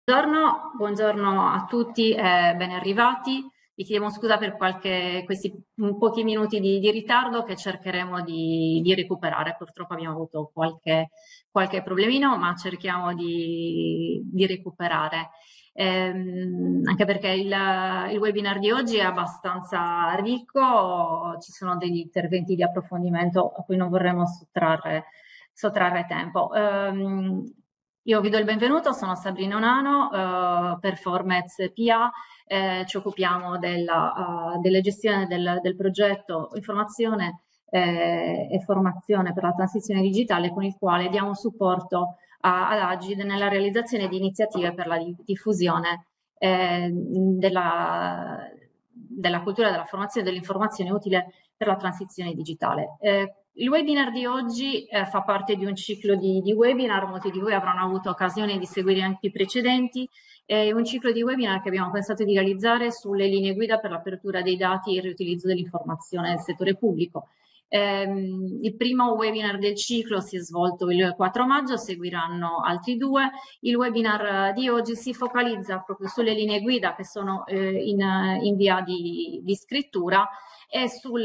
Buongiorno a tutti e ben arrivati. Vi chiediamo scusa per questi pochi minuti di ritardo che cercheremo di recuperare. Purtroppo abbiamo avuto qualche problemino, ma cerchiamo di recuperare. Anche perché il webinar di oggi è abbastanza ricco, ci sono degli interventi di approfondimento a cui non vorremmo sottrarre tempo. Io vi do il benvenuto, sono Sabrina Onano, per Formez PA, ci occupiamo della gestione del progetto informazione e formazione per la transizione digitale, con il quale diamo supporto ad Agid nella realizzazione di iniziative per la diffusione della cultura della formazione e dell'informazione utile per la transizione digitale. Il webinar di oggi fa parte di un ciclo di webinar, molti di voi avranno avuto occasione di seguire anche i precedenti, è un ciclo di webinar che abbiamo pensato di realizzare sulle linee guida per l'apertura dei dati e il riutilizzo dell'informazione nel settore pubblico. Il primo webinar del ciclo si è svolto il 4 maggio, seguiranno altri due. Il webinar di oggi si focalizza proprio sulle linee guida che sono in via di scrittura e sul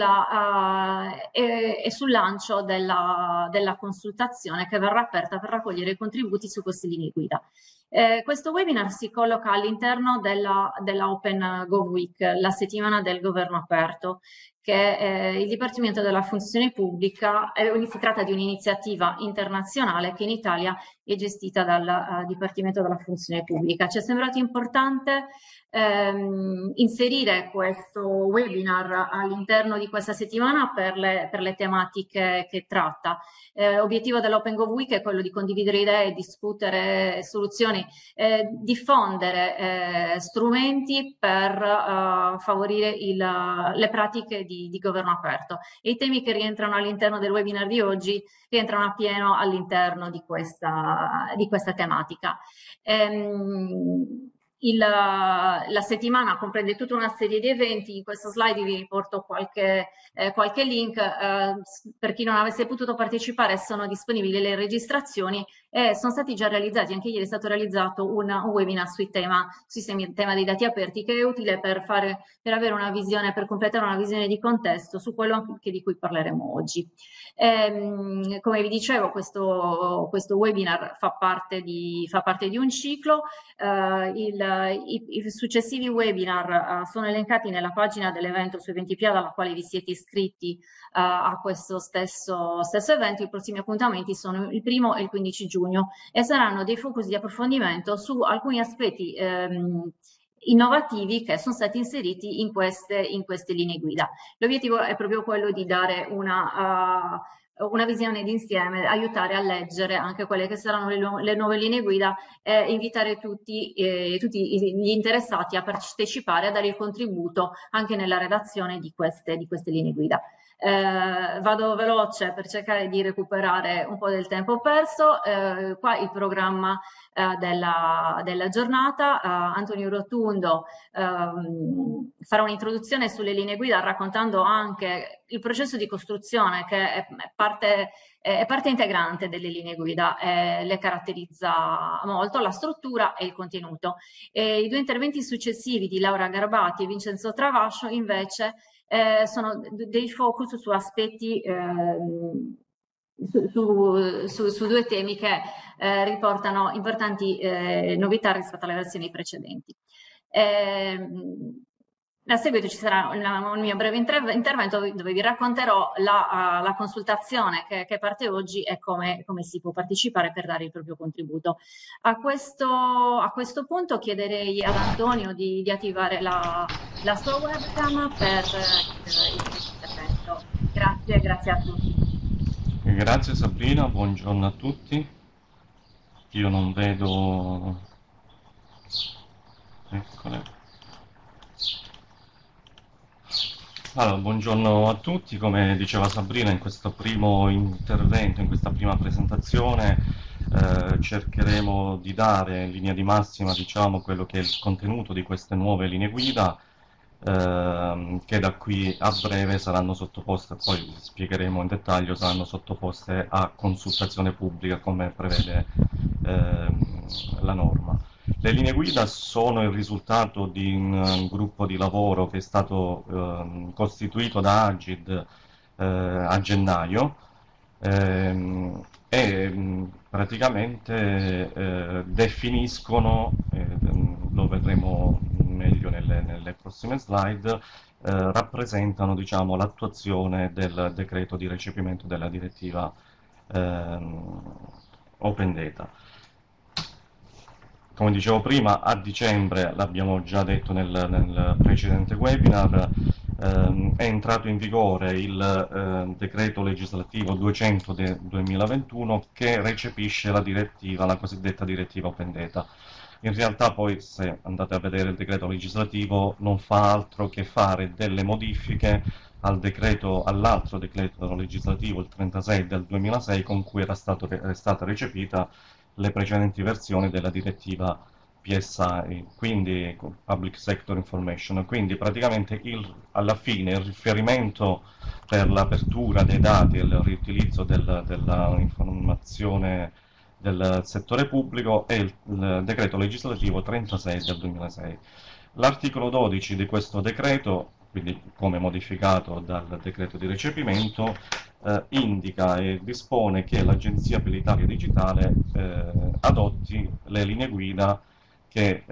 lancio della consultazione che verrà aperta per raccogliere i contributi su queste linee guida. Questo webinar si colloca all'interno della Open Gov Week, la settimana del governo aperto, che il Dipartimento della Funzione Pubblica, si tratta di un'iniziativa internazionale che in Italia è gestita dal Dipartimento della Funzione Pubblica. Ci è sembrato importante inserire questo webinar all'interno di questa settimana per le tematiche che tratta. L'obiettivo dell'Open Gov Week è quello di condividere idee, discutere soluzioni, diffondere strumenti per favorire le pratiche di governo aperto. E i temi che rientrano all'interno del webinar di oggi rientrano appieno all'interno di questa tematica. La settimana comprende tutta una serie di eventi. In questa slide vi riporto qualche link. Per chi non avesse potuto partecipare, sono disponibili le registrazioni e sono stati già realizzati, anche ieri è stato realizzato un webinar sui tema dei dati aperti, che è utile per avere una visione, per completare una visione di contesto su quello anche di cui parleremo oggi. Come vi dicevo, questo webinar fa parte di un ciclo. I successivi webinar sono elencati nella pagina dell'evento su Eventipia, dalla quale vi siete iscritti a questo stesso evento. I prossimi appuntamenti sono il 1° e il 15 giugno e saranno dei focus di approfondimento su alcuni aspetti innovativi che sono stati inseriti in queste linee guida. L'obiettivo è proprio quello di dare una visione d'insieme, aiutare a leggere anche quelle che saranno le nuove linee guida e invitare tutti gli interessati a partecipare, a dare il contributo anche nella redazione di queste linee guida. Vado veloce per cercare di recuperare un po' del tempo perso. Qua il programma della giornata. Antonio Rotundo farà un'introduzione sulle linee guida, raccontando anche il processo di costruzione, che è parte integrante delle linee guida, le caratterizza molto, la struttura e il contenuto. I due interventi successivi di Laura Garbati e Vincenzo Travascio invece sono dei focus su aspetti, su due temi che riportano importanti novità rispetto alle versioni precedenti. A seguito ci sarà un mio breve intervento dove vi racconterò la consultazione che parte oggi e come si può partecipare per dare il proprio contributo. A questo punto chiederei ad Antonio di attivare la sua webcam per l'intervento. Grazie a tutti. Grazie Sabrina, buongiorno a tutti. Io non vedo... Eccole. Allora, buongiorno a tutti. Come diceva Sabrina, in questo primo intervento, in questa prima presentazione, cercheremo di dare in linea di massima, diciamo, quello che è il contenuto di queste nuove linee guida, che da qui a breve saranno sottoposte, poi spiegheremo in dettaglio, saranno sottoposte a consultazione pubblica come prevede la norma. Le linee guida sono il risultato di un gruppo di lavoro che è stato costituito da Agid a gennaio praticamente definiscono, lo vedremo meglio nelle prossime slide, rappresentano, diciamo, l'attuazione del decreto di recepimento della direttiva Open Data. Come dicevo prima, a dicembre, l'abbiamo già detto nel precedente webinar, è entrato in vigore il decreto legislativo 200 del 2021 che recepisce la cosiddetta direttiva Open Data. In realtà poi, se andate a vedere il decreto legislativo, non fa altro che fare delle modifiche all'altro decreto legislativo, il 36 del 2006, con cui è stata recepita le precedenti versioni della direttiva PSI, quindi Public Sector Information. Quindi praticamente alla fine il riferimento per l'apertura dei dati e il riutilizzo della informazione del settore pubblico è il decreto legislativo 36 del 2006. L'articolo 12 di questo decreto, quindi come modificato dal decreto di recepimento, indica e dispone che l'Agenzia per l'Italia Digitale adotti le linee guida che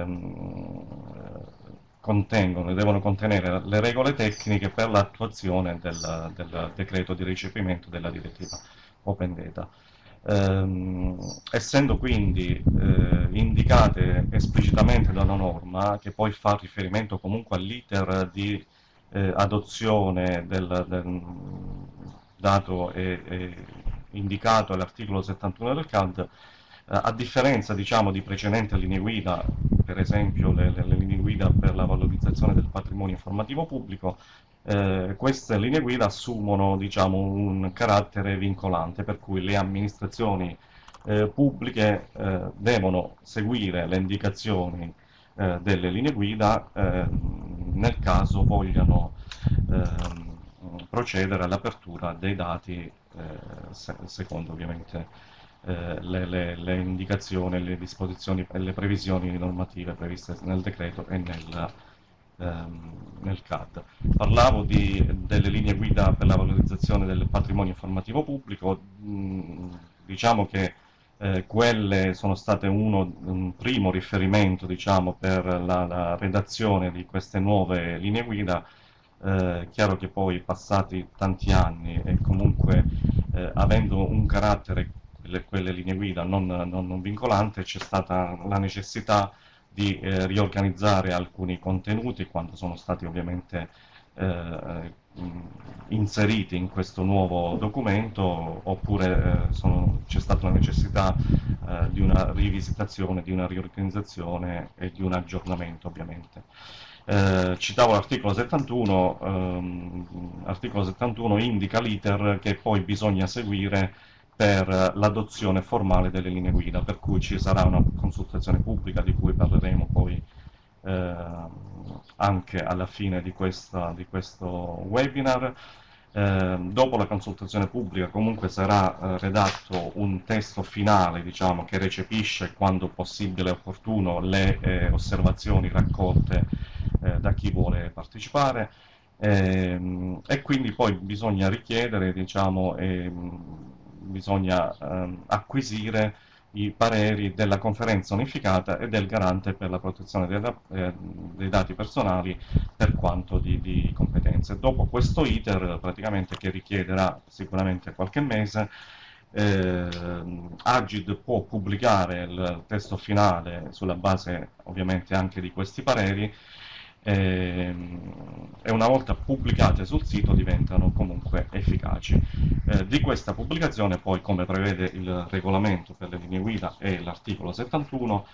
devono contenere le regole tecniche per l'attuazione del decreto di recepimento della direttiva Open Data. Essendo quindi indicate esplicitamente dalla norma, che poi fa riferimento comunque all'iter di adozione del dato indicato all'articolo 71 del CAD, a differenza, diciamo, di precedenti linee guida, per esempio le linee guida per la valorizzazione del patrimonio informativo pubblico, queste linee guida assumono, diciamo, un carattere vincolante, per cui le amministrazioni pubbliche devono seguire le indicazioni delle linee guida nel caso vogliano procedere all'apertura dei dati secondo ovviamente le indicazioni, le disposizioni e le previsioni normative previste nel decreto e nel CAD. Parlavo delle linee guida per la valorizzazione del patrimonio informativo pubblico, diciamo che quelle sono state un primo riferimento, diciamo, per la redazione di queste nuove linee guida. Chiaro che poi, passati tanti anni e comunque avendo un carattere, quelle linee guida non vincolante, c'è stata la necessità di riorganizzare alcuni contenuti quando sono stati ovviamente inseriti in questo nuovo documento, oppure c'è stata la necessità di una rivisitazione, di una riorganizzazione e di un aggiornamento ovviamente. Citavo l'articolo 71, articolo 71 indica l'iter che poi bisogna seguire per l'adozione formale delle linee guida, per cui ci sarà una consultazione pubblica di cui parleremo poi anche alla fine di questo webinar. Dopo la consultazione pubblica comunque sarà redatto un testo finale, diciamo, che recepisce quando possibile e opportuno le osservazioni raccolte da chi vuole partecipare, e quindi poi bisogna richiedere, diciamo, bisogna acquisire i pareri della conferenza unificata e del garante per la protezione dei dati personali per quanto di competenze. Dopo questo iter, praticamente, che richiederà sicuramente qualche mese, Agid può pubblicare il testo finale sulla base ovviamente anche di questi pareri, e una volta pubblicate sul sito diventano comunque efficaci. Di questa pubblicazione poi, come prevede il regolamento per le linee guida e l'articolo 71,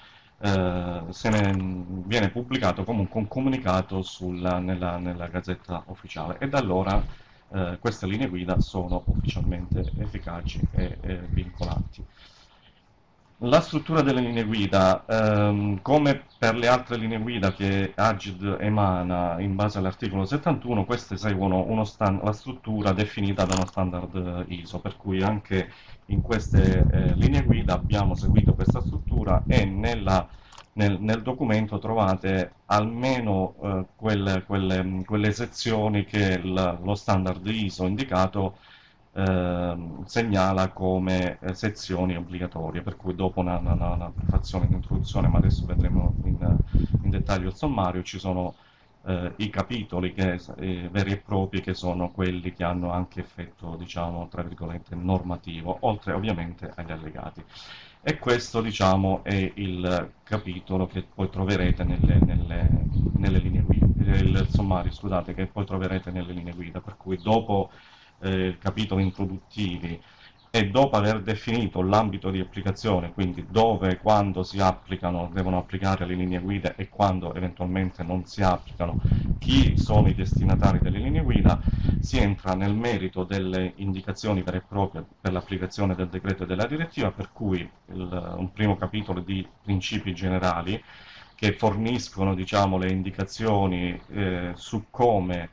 viene pubblicato comunque un comunicato nella Gazzetta Ufficiale, e da allora queste linee guida sono ufficialmente efficaci e vincolanti. La struttura delle linee guida, come per le altre linee guida che Agid emana in base all'articolo 71, queste seguono la struttura definita da uno standard ISO, per cui anche in queste linee guida abbiamo seguito questa struttura, e nella nel documento trovate almeno quelle sezioni che lo standard ISO indicato segnala come sezioni obbligatorie, per cui dopo una prefazione di introduzione, ma adesso vedremo in dettaglio il sommario, ci sono i capitoli veri e propri, che sono quelli che hanno anche effetto, diciamo, tra virgolette, normativo, oltre ovviamente agli allegati. E questo, diciamo, è il capitolo che poi troverete nelle linee guida, il sommario, scusate, che poi troverete nelle linee guida, per cui dopo capitoli introduttivi e dopo aver definito l'ambito di applicazione, quindi dove e quando si applicano, devono applicare le linee guida e quando eventualmente non si applicano, chi sono i destinatari delle linee guida, si entra nel merito delle indicazioni vere e proprie per l'applicazione del decreto e della direttiva, per cui un primo capitolo di principi generali che forniscono, diciamo, le indicazioni su come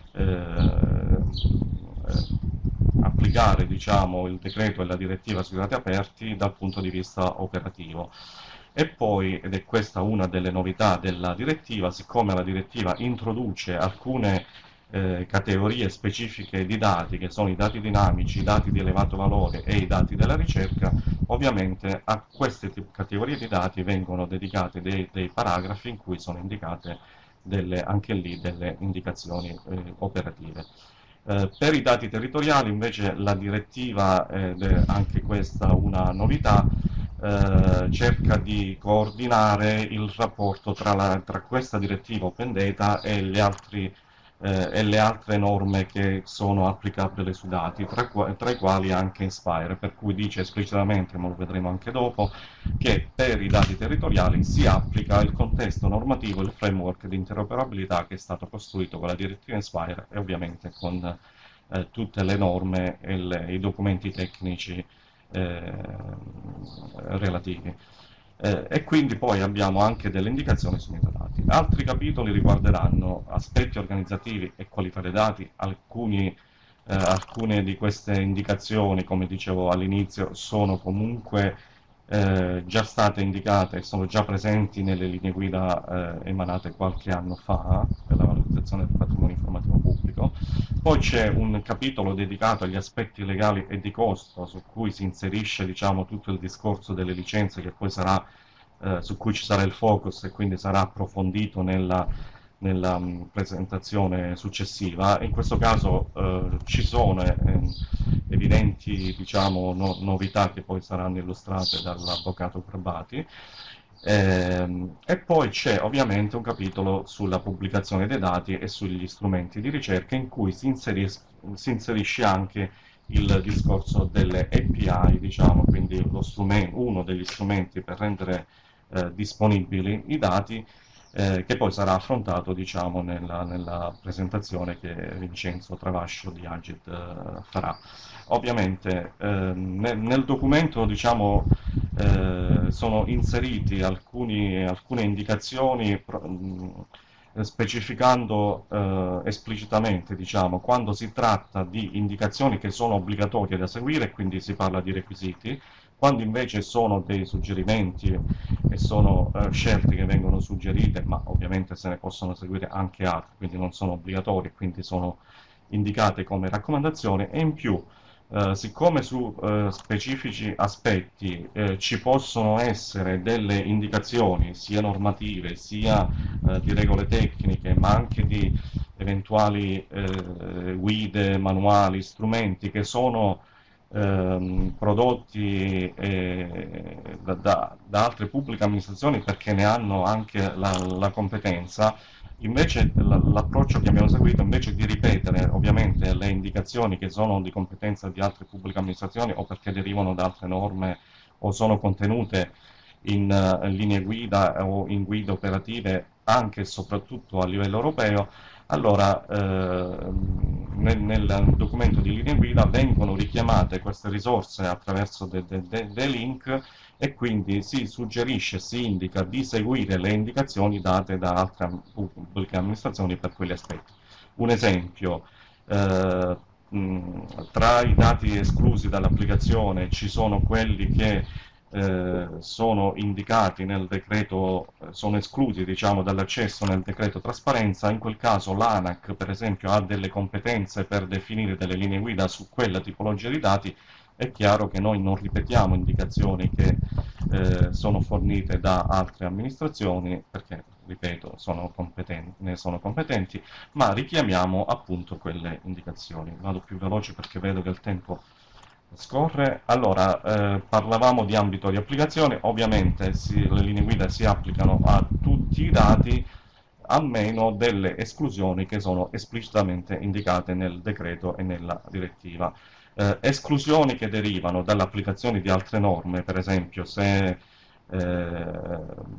applicare, diciamo, il decreto e la direttiva sui dati aperti dal punto di vista operativo. E poi, ed è questa una delle novità della direttiva, siccome la direttiva introduce alcune categorie specifiche di dati, che sono i dati dinamici, i dati di elevato valore e i dati della ricerca, ovviamente a queste categorie di dati vengono dedicati dei paragrafi in cui sono indicate anche lì delle indicazioni operative. Per i dati territoriali invece la direttiva, ed è anche questa una novità, cerca di coordinare il rapporto tra questa direttiva Open Data e le altre norme che sono applicabili su dati, tra i quali anche Inspire, per cui dice esplicitamente, ma lo vedremo anche dopo, che per i dati territoriali si applica il contesto normativo e il framework di interoperabilità che è stato costruito con la direttiva Inspire e ovviamente con tutte le norme e i documenti tecnici relativi. E quindi poi abbiamo anche delle indicazioni sui metadati. Altri capitoli riguarderanno aspetti organizzativi e qualità dei dati. Alcune di queste indicazioni, come dicevo all'inizio, sono comunque già state indicate e sono già presenti nelle linee guida emanate qualche anno fa per la valorizzazione del patrimonio informativo pubblico. Poi c'è un capitolo dedicato agli aspetti legali e di costo, su cui si inserisce, diciamo, tutto il discorso delle licenze, che poi sarà su cui ci sarà il focus e quindi sarà approfondito nella presentazione successiva. In questo caso ci sono evidenti, diciamo, novità che poi saranno illustrate dall'avvocato Probati. E poi c'è ovviamente un capitolo sulla pubblicazione dei dati e sugli strumenti di ricerca, in cui si inserisce anche il discorso delle API, diciamo, quindi uno degli strumenti per rendere disponibili i dati, che poi sarà affrontato, diciamo, nella presentazione che Vincenzo Travascio di Agit farà. Ovviamente nel documento, diciamo, sono inseriti alcune indicazioni specificando esplicitamente, diciamo, quando si tratta di indicazioni che sono obbligatorie da seguire, quindi si parla di requisiti, quando invece sono dei suggerimenti e sono scelte che vengono suggerite, ma ovviamente se ne possono seguire anche altre, quindi non sono obbligatorie, quindi sono indicate come raccomandazione. E in più, siccome su specifici aspetti ci possono essere delle indicazioni sia normative sia di regole tecniche, ma anche di eventuali guide, manuali, strumenti che sono prodotti da altre pubbliche amministrazioni perché ne hanno anche la competenza, invece l'approccio che abbiamo seguito, invece di ripetere ovviamente le indicazioni che sono di competenza di altre pubbliche amministrazioni o perché derivano da altre norme o sono contenute in linee guida o in guide operative anche e soprattutto a livello europeo, allora nel documento di linee guida vengono richiamate queste risorse attraverso dei link, e quindi si suggerisce, si indica di seguire le indicazioni date da altre pubbliche amministrazioni per quegli aspetti. Un esempio, tra i dati esclusi dall'applicazione ci sono quelli che sono indicati nel decreto, sono esclusi diciamo, dall'accesso nel decreto trasparenza. In quel caso l'ANAC per esempio ha delle competenze per definire delle linee guida su quella tipologia di dati. È chiaro che noi non ripetiamo indicazioni che sono fornite da altre amministrazioni, perché, ripeto, ne sono competenti, ma richiamiamo appunto quelle indicazioni. Vado più veloce perché vedo che il tempo scorre. Allora, parlavamo di ambito di applicazione. Ovviamente le linee guida si applicano a tutti i dati, a meno delle esclusioni che sono esplicitamente indicate nel decreto e nella direttiva. Esclusioni che derivano dall'applicazione di altre norme, per esempio se eh,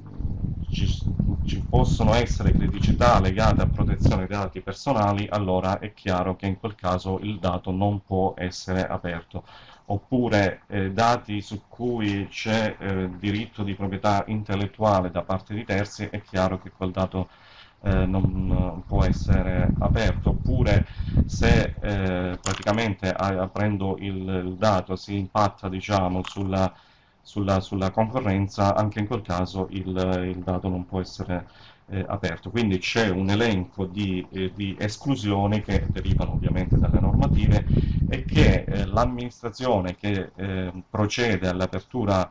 ci possono essere criticità legate a protezione dei dati personali, allora è chiaro che in quel caso il dato non può essere aperto. Oppure dati su cui c'è diritto di proprietà intellettuale da parte di terzi, è chiaro che quel dato non può essere aperto. Oppure se praticamente aprendo il dato si impatta diciamo, sulla concorrenza, anche in quel caso il dato non può essere aperto. Quindi c'è un elenco di esclusioni che derivano ovviamente dalle normative e che l'amministrazione che procede all'apertura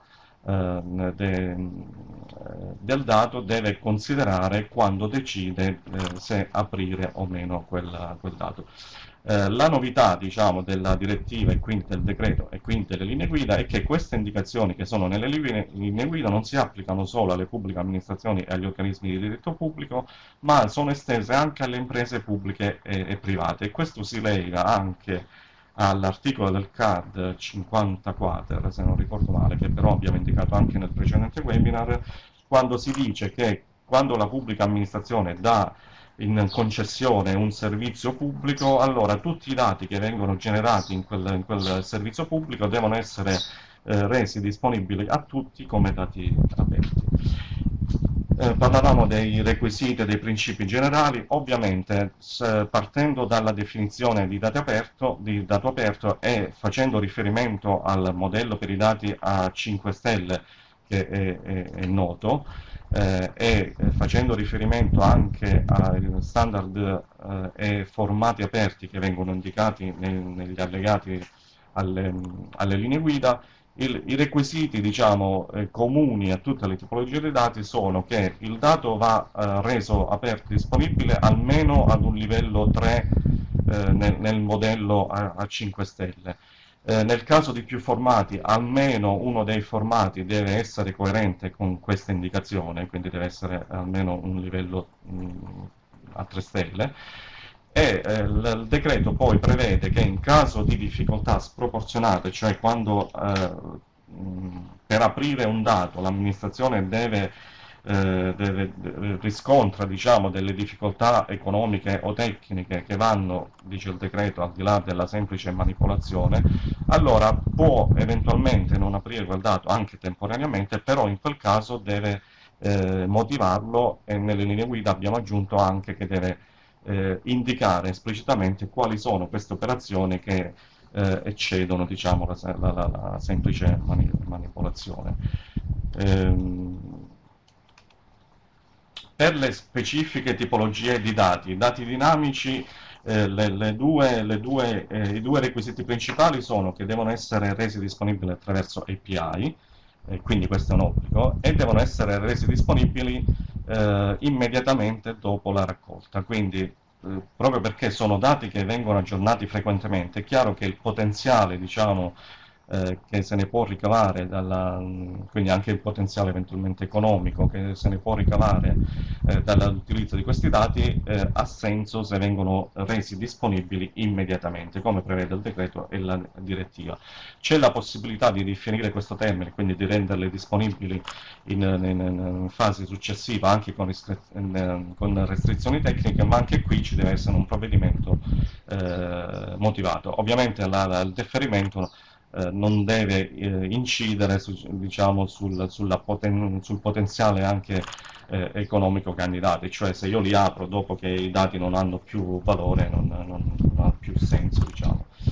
del dato deve considerare quando decide se aprire o meno quel dato. La novità diciamo, della direttiva e quindi del decreto e quindi delle linee guida è che queste indicazioni che sono nelle linee guida non si applicano solo alle pubbliche amministrazioni e agli organismi di diritto pubblico, ma sono estese anche alle imprese pubbliche e private, e questo si lega anche all'articolo del CAD 50 quater, se non ricordo male, che però abbiamo indicato anche nel precedente webinar, quando si dice che quando la pubblica amministrazione dà in concessione un servizio pubblico, allora tutti i dati che vengono generati in quel servizio pubblico devono essere resi disponibili a tutti come dati aperti. Parlavamo dei requisiti e dei principi generali. Ovviamente partendo dalla definizione di dato aperto e facendo riferimento al modello per i dati a 5 stelle che è noto, e facendo riferimento anche ai standard e formati aperti che vengono indicati negli allegati alle linee guida, i requisiti diciamo, comuni a tutte le tipologie di dati sono che il dato va reso aperto e disponibile almeno ad un livello 3 nel modello a 5 stelle. Nel caso di più formati, almeno uno dei formati deve essere coerente con questa indicazione, quindi deve essere almeno un livello a 3 stelle. E il decreto poi prevede che in caso di difficoltà sproporzionate, cioè quando per aprire un dato l'amministrazione riscontra diciamo, delle difficoltà economiche o tecniche che vanno, dice il decreto, al di là della semplice manipolazione, allora può eventualmente non aprire quel dato anche temporaneamente, però in quel caso deve motivarlo, e nelle linee guida abbiamo aggiunto anche che deve indicare esplicitamente quali sono queste operazioni che eccedono diciamo, la semplice manipolazione. Per le specifiche tipologie di dati dinamici, i due requisiti principali sono che devono essere resi disponibili attraverso API, quindi questo è un obbligo, e devono essere resi disponibili immediatamente dopo la raccolta. Quindi proprio perché sono dati che vengono aggiornati frequentemente, è chiaro che il potenziale diciamo, che se ne può ricavare, quindi anche il potenziale eventualmente economico che se ne può ricavare dall'utilizzo di questi dati ha senso se vengono resi disponibili immediatamente, come prevede il decreto e la direttiva. C'è la possibilità di definire questo termine, quindi di renderle disponibili in fase successiva anche con restrizioni tecniche, ma anche qui ci deve essere un provvedimento motivato. Ovviamente il deferimento non deve incidere diciamo, sul potenziale anche economico candidati, cioè se io li apro dopo che i dati non hanno più valore non ha più senso. Diciamo.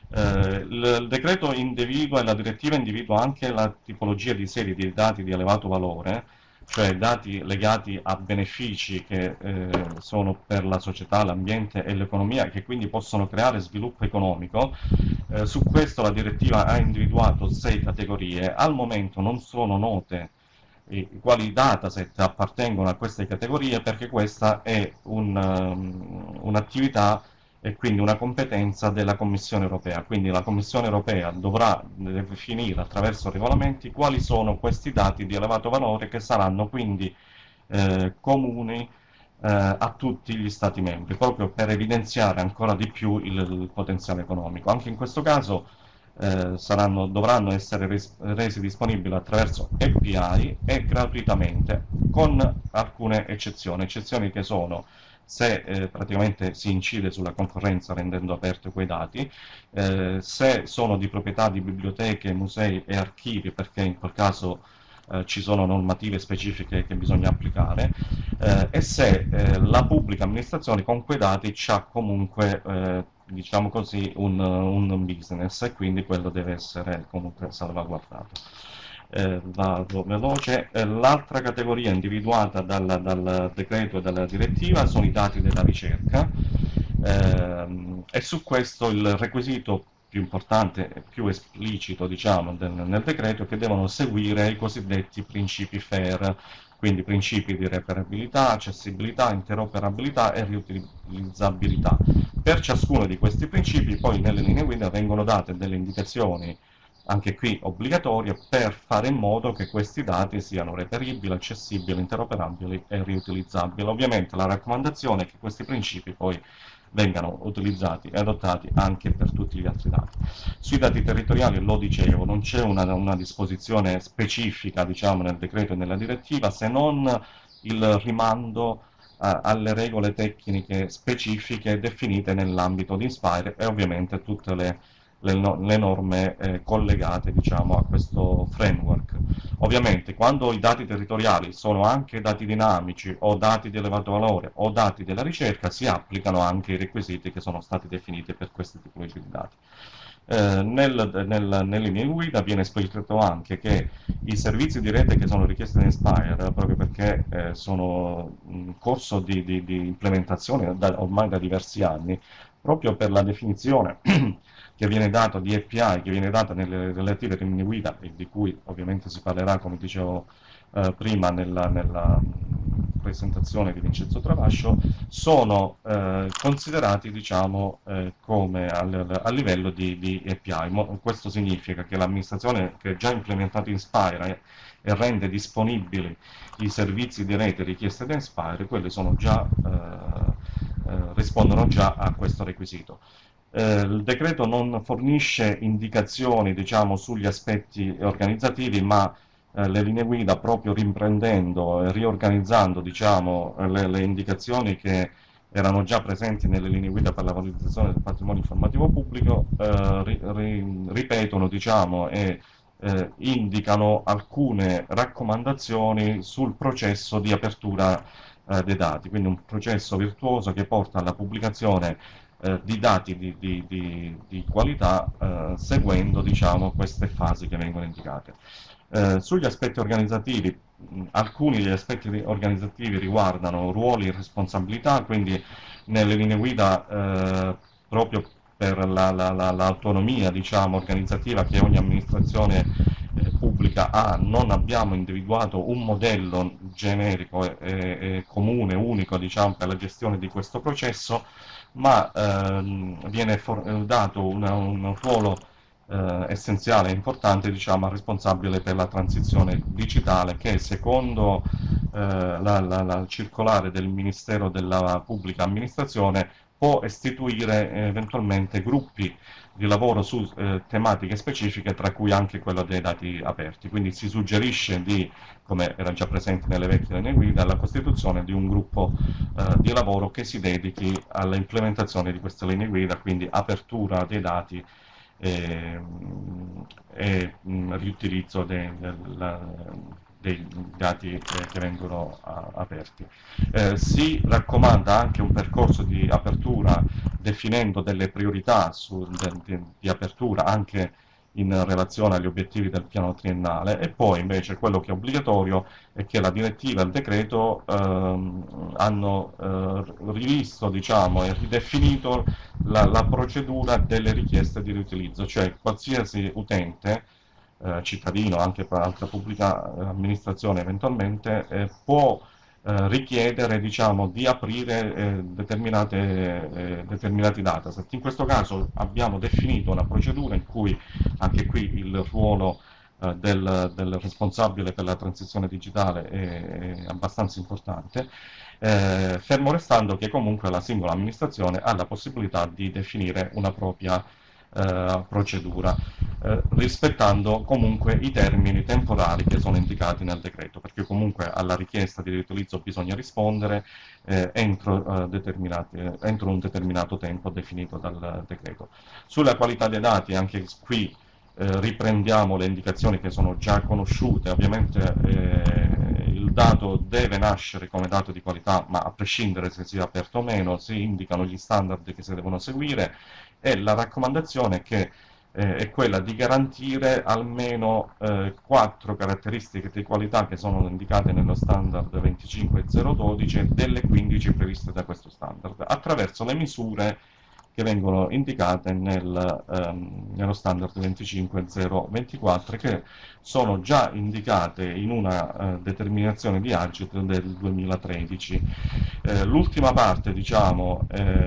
Il decreto individua e la direttiva individua anche la tipologia di serie di dati di elevato valore, cioè dati legati a benefici che sono per la società, l'ambiente e l'economia, che quindi possono creare sviluppo economico. Su questo la direttiva ha individuato 6 categorie. Al momento non sono note quali dataset appartengono a queste categorie, perché questa è un'attività e quindi una competenza della Commissione europea. Quindi la Commissione europea dovrà definire attraverso regolamenti quali sono questi dati di elevato valore, che saranno quindi comuni a tutti gli Stati membri, proprio per evidenziare ancora di più il potenziale economico. Anche in questo caso dovranno essere resi disponibili attraverso API e gratuitamente, con alcune eccezioni che sono: se praticamente si incide sulla concorrenza rendendo aperti quei dati, se sono di proprietà di biblioteche, musei e archivi, perché in quel caso ci sono normative specifiche che bisogna applicare, e se la pubblica amministrazione con quei dati ha comunque diciamo così un business, e quindi quello deve essere comunque salvaguardato. Vado veloce. L'altra categoria individuata dal decreto e dalla direttiva sono i dati della ricerca, e su questo il requisito più importante e più esplicito, diciamo, nel decreto è che devono seguire i cosiddetti principi FAIR, quindi principi di reperabilità, accessibilità, interoperabilità e riutilizzabilità. Per ciascuno di questi principi poi nelle linee guida vengono date delle indicazioni, anche qui obbligatorie, per fare in modo che questi dati siano reperibili, accessibili, interoperabili e riutilizzabili. Ovviamente la raccomandazione è che questi principi poi vengano utilizzati e adottati anche per tutti gli altri dati. Sui dati territoriali, lo dicevo, non c'è una disposizione specifica, diciamo, nel decreto e nella direttiva, se non il rimando alle regole tecniche specifiche definite nell'ambito di Inspire, e ovviamente tutte le norme collegate, diciamo, a questo framework. Ovviamente quando i dati territoriali sono anche dati dinamici o dati di elevato valore o dati della ricerca, si applicano anche i requisiti che sono stati definiti per queste tipologie di dati. Nelle linee guida viene esplicitato anche che i servizi di rete che sono richiesti da Inspire, proprio perché sono in corso di implementazione ormai da diversi anni, proprio per la definizione che viene data di API, che viene data nelle relative linee guida, e di cui ovviamente si parlerà, come dicevo prima, nella presentazione di Vincenzo Travascio, sono considerati, diciamo, come a livello di API. Questo significa che l'amministrazione che ha già implementato Inspire e rende disponibili i servizi di rete richiesti da Inspire, quelli sono già, rispondono già a questo requisito. Il decreto non fornisce indicazioni, diciamo, sugli aspetti organizzativi, ma le linee guida, proprio riprendendo e riorganizzando, diciamo, le indicazioni che erano già presenti nelle linee guida per la valorizzazione del patrimonio informativo pubblico, ripetono, diciamo, e indicano alcune raccomandazioni sul processo di apertura dei dati, quindi un processo virtuoso che porta alla pubblicazione di dati di qualità, seguendo, diciamo, queste fasi che vengono indicate. Sugli aspetti organizzativi, alcuni degli aspetti organizzativi riguardano ruoli e responsabilità, quindi nelle linee guida, proprio per l'autonomia, diciamo, organizzativa che ogni amministrazione pubblica ha, non abbiamo individuato un modello generico e comune, unico, diciamo, per la gestione di questo processo, ma viene dato un ruolo essenziale e importante, diciamo, al responsabile per la transizione digitale, che secondo la circolare del Ministero della Pubblica Amministrazione può istituire eventualmente gruppi di lavoro su tematiche specifiche, tra cui anche quello dei dati aperti. Quindi si suggerisce di, come era già presente nelle vecchie linee guida, la costituzione di un gruppo di lavoro che si dedichi all'implementazione di queste linee guida, quindi apertura dei dati e riutilizzo dei dati che vengono aperti. Si raccomanda anche un percorso di apertura definendo delle priorità di apertura anche in relazione agli obiettivi del piano triennale, e poi invece quello che è obbligatorio è che la direttiva e il decreto hanno rivisto, diciamo, e ridefinito la procedura delle richieste di riutilizzo, cioè qualsiasi utente, cittadino, anche per altra pubblica amministrazione eventualmente, può richiedere, diciamo, di aprire determinati dataset. In questo caso abbiamo definito una procedura in cui anche qui il ruolo del responsabile per la transizione digitale è abbastanza importante, fermo restando che comunque la singola amministrazione ha la possibilità di definire una propria procedura, rispettando comunque i termini temporali che sono indicati nel decreto, perché comunque alla richiesta di riutilizzo bisogna rispondere entro un determinato tempo definito dal decreto. Sulla qualità dei dati, anche qui riprendiamo le indicazioni che sono già conosciute. Ovviamente il dato deve nascere come dato di qualità, ma a prescindere se sia aperto o meno, si indicano gli standard che si devono seguire, e la raccomandazione che è quella di garantire almeno 4 caratteristiche di qualità che sono indicate nello standard 25012 e delle 15 previste da questo standard, attraverso le misure che vengono indicate nello standard 25024, che sono già indicate in una determinazione di Agit del 2013. L'ultima parte, diciamo,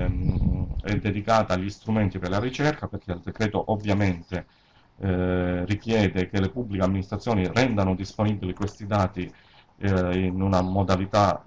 è dedicata agli strumenti per la ricerca, perché il decreto ovviamente richiede che le pubbliche amministrazioni rendano disponibili questi dati in una modalità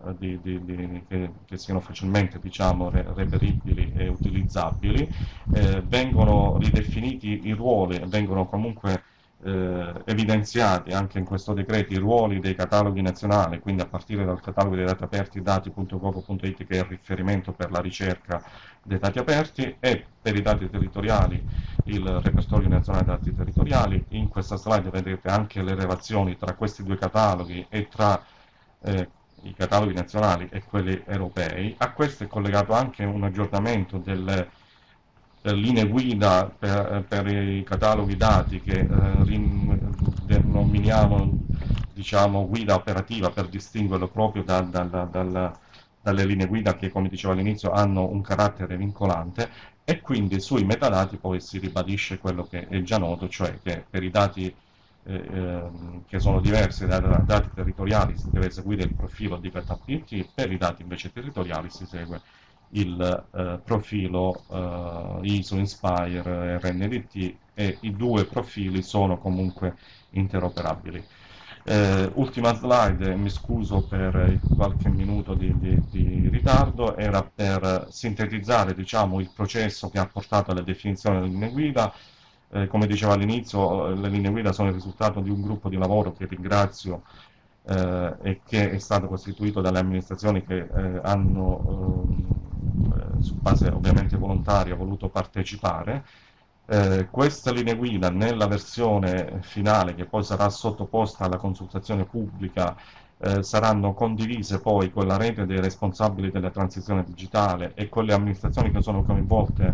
che siano facilmente, diciamo, reperibili e utilizzabili. Vengono ridefiniti i ruoli, vengono comunque evidenziati anche in questo decreto i ruoli dei cataloghi nazionali, quindi a partire dal catalogo dei dati aperti dati.gov.it, che è il riferimento per la ricerca dei dati aperti, e per i dati territoriali il repertorio nazionale dei dati territoriali. In questa slide vedete anche le relazioni tra questi due cataloghi e tra i cataloghi nazionali e quelli europei. A questo è collegato anche un aggiornamento delle linee guida per i cataloghi dati che denominiamo, diciamo, guida operativa, per distinguerlo proprio dalle linee guida che, come dicevo all'inizio, hanno un carattere vincolante. E quindi sui metadati poi si ribadisce quello che è già noto, cioè che per i dati che sono diversi dai dati territoriali si deve seguire il profilo di PetaPT, per i dati invece territoriali si segue il profilo ISO, Inspire, RNDT, e i due profili sono comunque interoperabili. Ultima slide, mi scuso per qualche minuto di ritardo, era per sintetizzare, diciamo, il processo che ha portato alla definizione delle linee guida. Come dicevo all'inizio, le linee guida sono il risultato di un gruppo di lavoro che ringrazio e che è stato costituito dalle amministrazioni che hanno, su base ovviamente volontaria, voluto partecipare. Queste linee guida, nella versione finale che poi sarà sottoposta alla consultazione pubblica, saranno condivise poi con la rete dei responsabili della transizione digitale e con le amministrazioni che sono coinvolte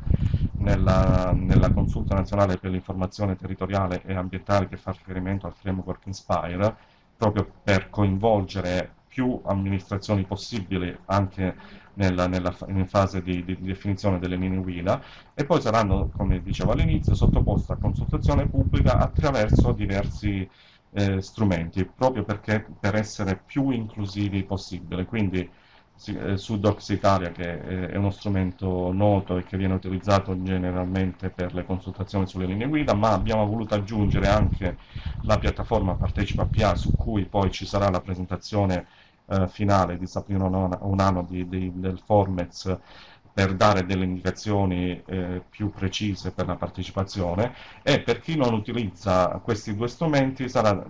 nella consulta nazionale per l'informazione territoriale e ambientale, che fa riferimento al framework Inspire, proprio per coinvolgere più amministrazioni possibili anche in fase di definizione delle linee guida, e poi saranno, come dicevo all'inizio, sottoposte a consultazione pubblica attraverso diversi strumenti, proprio perché per essere più inclusivi possibile. Quindi su Docs Italia, che è uno strumento noto e che viene utilizzato generalmente per le consultazioni sulle linee guida, ma abbiamo voluto aggiungere anche la piattaforma Partecipa PA, su cui poi ci sarà la presentazione finale di Sabrina Unano del Formez, per dare delle indicazioni più precise per la partecipazione. E per chi non utilizza questi due strumenti sarà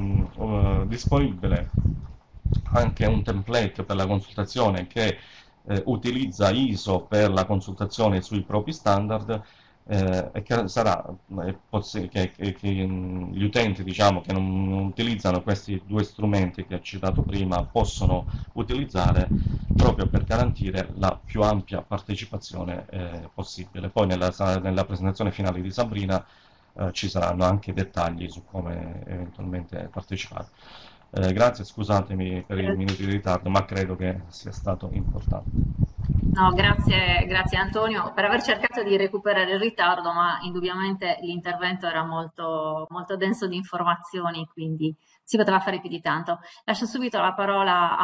disponibile anche un template per la consultazione che utilizza ISO per la consultazione sui propri standard, e che sarà che gli utenti, diciamo, che non utilizzano questi due strumenti che ho citato prima possono utilizzare proprio per garantire la più ampia partecipazione possibile. Poi nella presentazione finale di Sabrina ci saranno anche dettagli su come eventualmente partecipare. Grazie, scusatemi per i minuti di ritardo, ma credo che sia stato importante. No, grazie, grazie Antonio per aver cercato di recuperare il ritardo, ma indubbiamente l'intervento era molto, molto denso di informazioni, quindi si poteva fare più di tanto. Lascio subito la parola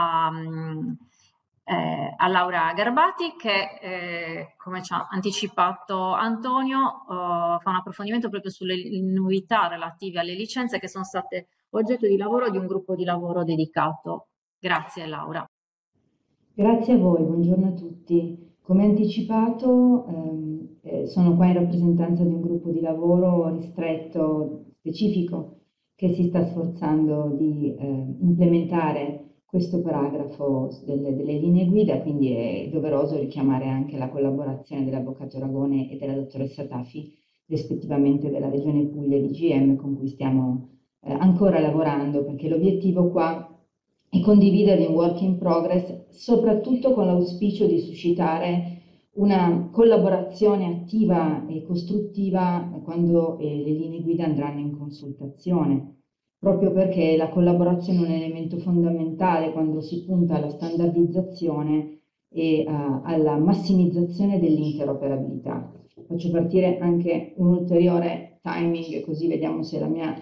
a Laura Garbati che, come ci ha anticipato Antonio, fa un approfondimento proprio sulle novità relative alle licenze che sono state oggetto di lavoro di un gruppo di lavoro dedicato. Grazie Laura. Grazie a voi, buongiorno a tutti. Come anticipato, sono qua in rappresentanza di un gruppo di lavoro ristretto, specifico, che si sta sforzando di implementare questo paragrafo delle linee guida, quindi è doveroso richiamare anche la collaborazione dell'Avvocato Ragone e della dottoressa Taffi, rispettivamente della Regione Puglia e di GM, con cui stiamo ancora lavorando, perché l'obiettivo qua è condividere un work in progress, soprattutto con l'auspicio di suscitare una collaborazione attiva e costruttiva quando le linee guida andranno in consultazione, proprio perché la collaborazione è un elemento fondamentale quando si punta alla standardizzazione e alla massimizzazione dell'interoperabilità. Faccio partire anche un ulteriore timing, così vediamo se la mia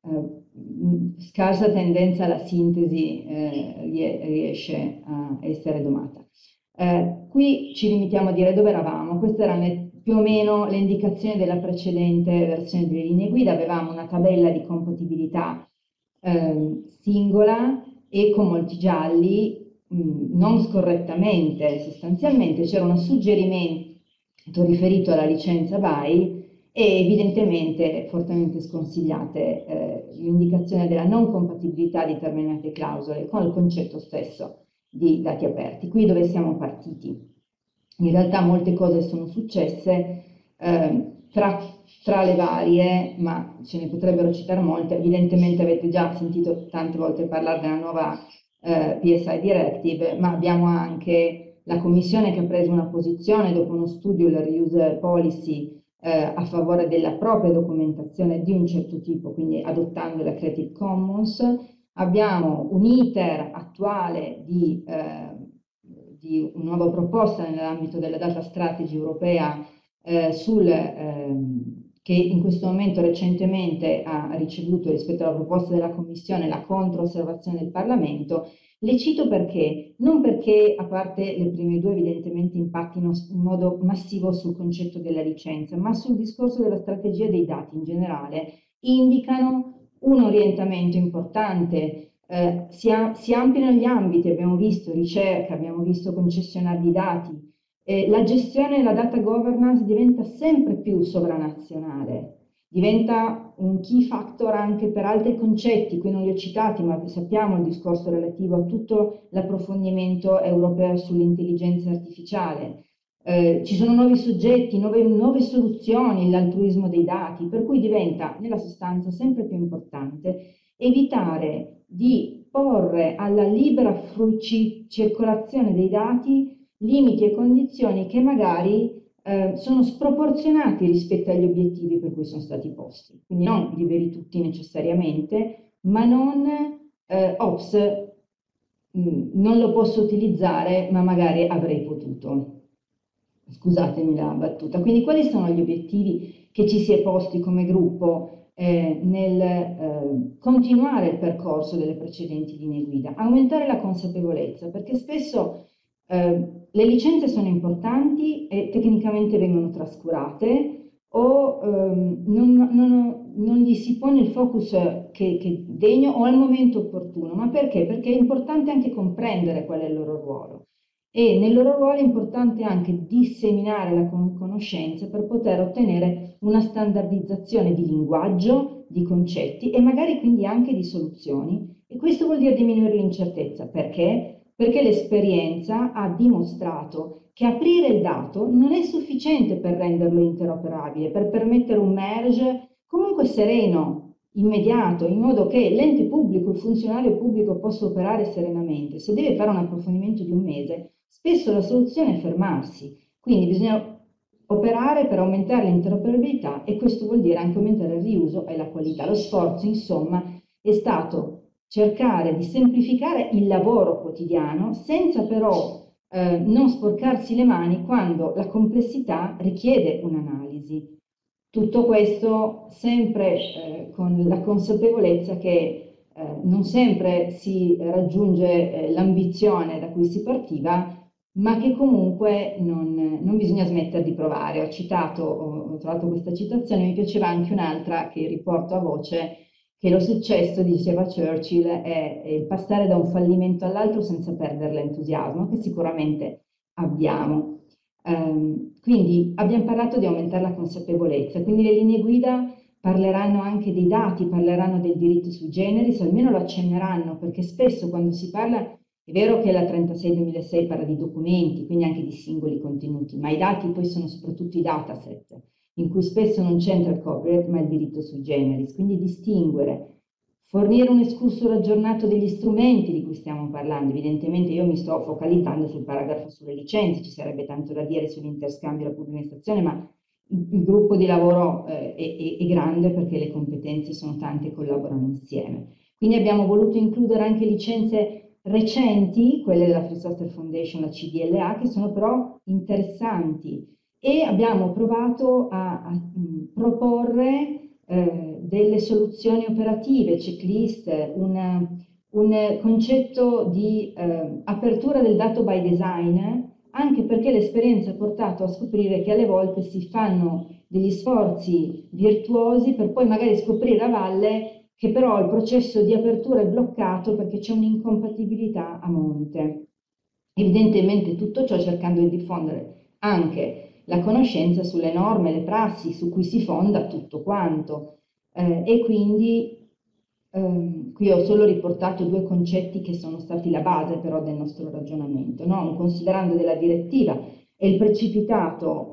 scarsa tendenza alla sintesi riesce a essere domata. Qui ci limitiamo a dire dove eravamo. Queste erano più o meno le indicazioni della precedente versione delle linee guida. Avevamo una tabella di compatibilità singola e con molti gialli, non scorrettamente, sostanzialmente c'era un suggerimento riferito alla licenza BAI e evidentemente fortemente sconsigliate l'indicazione della non compatibilità di determinate clausole con il concetto stesso di dati aperti. Qui dove siamo partiti. In realtà molte cose sono successe tra le varie, ma ce ne potrebbero citare molte. Evidentemente avete già sentito tante volte parlare della nuova PSI Directive, ma abbiamo anche la Commissione che ha preso una posizione dopo uno studio, la Reuse Policy, a favore della propria documentazione di un certo tipo, quindi adottando la Creative Commons. Abbiamo un iter attuale di una nuova proposta nell'ambito della Data Strategy europea che in questo momento recentemente ha ricevuto rispetto alla proposta della Commissione la controosservazione del Parlamento. Le cito perché, non perché a parte le prime due evidentemente impattino in modo massivo sul concetto della licenza, ma sul discorso della strategia dei dati in generale, indicano un orientamento importante. Si ampliano gli ambiti, abbiamo visto ricerca, abbiamo visto concessionari di dati, la gestione e la data governance diventa sempre più sovranazionale, diventa un key factor anche per altri concetti, qui non li ho citati, ma sappiamo il discorso relativo a tutto l'approfondimento europeo sull'intelligenza artificiale. Ci sono nuovi soggetti, nuove soluzioni, l'altruismo dei dati, per cui diventa nella sostanza sempre più importante evitare di porre alla libera circolazione dei dati limiti e condizioni che magari sono sproporzionati rispetto agli obiettivi per cui sono stati posti. Quindi non liberi tutti necessariamente, ma non ops, non lo posso utilizzare, ma magari avrei potuto. Scusatemi la battuta. Quindi quali sono gli obiettivi che ci si è posti come gruppo nel continuare il percorso delle precedenti linee guida? Aumentare la consapevolezza, perché spesso le licenze sono importanti e tecnicamente vengono trascurate o non gli si pone il focus che degno o al momento opportuno. Ma perché? Perché è importante anche comprendere qual è il loro ruolo. E nel loro ruolo è importante anche disseminare la conoscenza per poter ottenere una standardizzazione di linguaggio, di concetti e magari quindi anche di soluzioni. E questo vuol dire diminuire l'incertezza. Perché? perché l'esperienza ha dimostrato che aprire il dato non è sufficiente per renderlo interoperabile, per permettere un merge comunque sereno, immediato, in modo che l'ente pubblico, il funzionario pubblico possa operare serenamente. Se deve fare un approfondimento di un mese, spesso la soluzione è fermarsi. Quindi bisogna operare per aumentare l'interoperabilità e questo vuol dire anche aumentare il riuso e la qualità. Lo sforzo, insomma, è stato cercare di semplificare il lavoro quotidiano senza però non sporcarsi le mani quando la complessità richiede un'analisi. Tutto questo sempre con la consapevolezza che non sempre si raggiunge l'ambizione da cui si partiva, ma che comunque non bisogna smettere di provare. Ho trovato questa citazione, mi piaceva anche un'altra che riporto a voce, che lo successo, diceva Churchill, è il passare da un fallimento all'altro senza perdere l'entusiasmo, che sicuramente abbiamo. Quindi abbiamo parlato di aumentare la consapevolezza, quindi le linee guida parleranno anche dei dati, parleranno del diritto sui generis, almeno lo accenneranno, perché spesso quando si parla, è vero che la 36/2006 parla di documenti, quindi anche di singoli contenuti, ma i dati poi sono soprattutto i dataset, in cui spesso non c'entra il copyright ma il diritto sui generis, quindi distinguere, fornire un escurso aggiornato degli strumenti di cui stiamo parlando. Evidentemente io mi sto focalizzando sul paragrafo sulle licenze, ci sarebbe tanto da dire sull'interscambio e la pubblica amministrazione, ma il gruppo di lavoro è grande perché le competenze sono tante e collaborano insieme. Quindi abbiamo voluto includere anche licenze recenti, quelle della Free Software Foundation, la CDLA, che sono però interessanti, e abbiamo provato a proporre delle soluzioni operative, checklist, un concetto di apertura del dato by design, anche perché l'esperienza ha portato a scoprire che alle volte si fanno degli sforzi virtuosi per poi magari scoprire a valle che però il processo di apertura è bloccato perché c'è un'incompatibilità a monte. Evidentemente tutto ciò cercando di diffondere anche la conoscenza sulle norme, le prassi su cui si fonda tutto quanto. E quindi qui ho solo riportato due concetti che sono stati la base però del nostro ragionamento, no? Un considerando della direttiva e il precipitato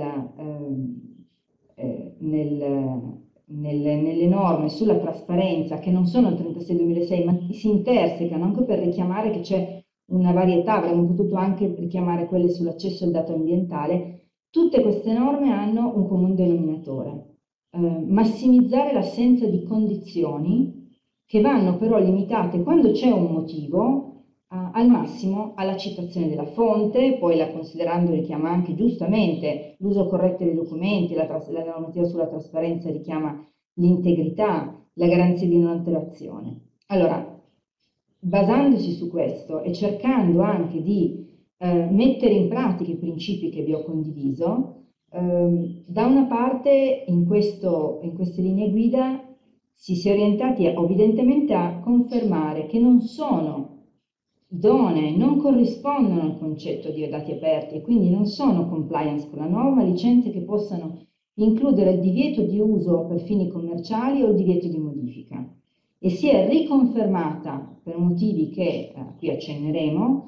nelle norme sulla trasparenza, che non sono il 36/2006, ma si intersecano anche per richiamare che c'è una varietà, avremmo potuto anche richiamare quelle sull'accesso al dato ambientale. Tutte queste norme hanno un comune denominatore: massimizzare l'assenza di condizioni che vanno però limitate, quando c'è un motivo, al massimo alla citazione della fonte, poi la considerando richiama anche giustamente l'uso corretto dei documenti, la normativa sulla trasparenza richiama l'integrità, la garanzia di non alterazione. Allora, basandosi su questo e cercando anche di mettere in pratica i principi che vi ho condiviso, da una parte in queste linee guida si è orientati evidentemente a confermare che non sono idonee, non corrispondono al concetto di dati aperti e quindi non sono compliance con la norma, licenze che possano includere il divieto di uso per fini commerciali o il divieto di modifica. E si è riconfermata, per motivi che qui accenneremo,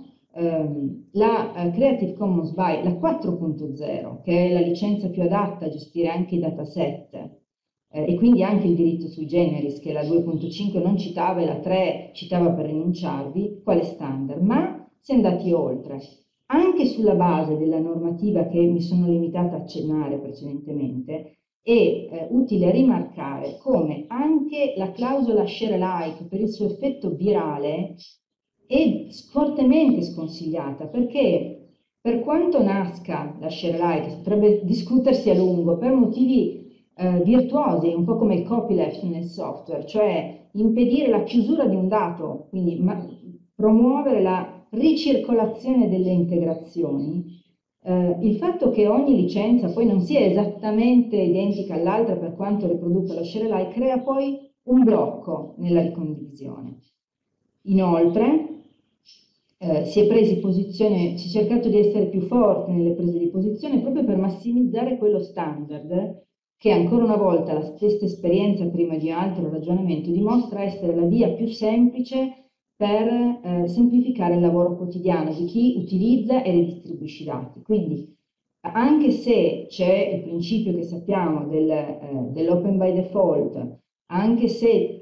la Creative Commons by, la 4.0, che è la licenza più adatta a gestire anche i dataset, e quindi anche il diritto sui generis, che la 2.5 non citava e la 3 citava per rinunciarvi, quale standard, ma si è andati oltre. Anche sulla base della normativa che mi sono limitata a accennare precedentemente, è utile rimarcare come anche la clausola share alike per il suo effetto virale è fortemente sconsigliata, perché per quanto nasca la share alike, potrebbe discutersi a lungo per motivi virtuosi, un po' come il copyleft nel software, cioè impedire la chiusura di un dato, quindi promuovere la ricircolazione delle integrazioni. Il fatto che ogni licenza poi non sia esattamente identica all'altra per quanto riproduca lo share alike crea poi un blocco nella ricondivisione. Inoltre si è cercato di essere più forti nelle prese di posizione proprio per massimizzare quello standard che ancora una volta la stessa esperienza prima di un altro ragionamento dimostra essere la via più semplice per semplificare il lavoro quotidiano di chi utilizza e redistribuisce i dati. Quindi anche se c'è il principio che sappiamo dell'open by default, anche se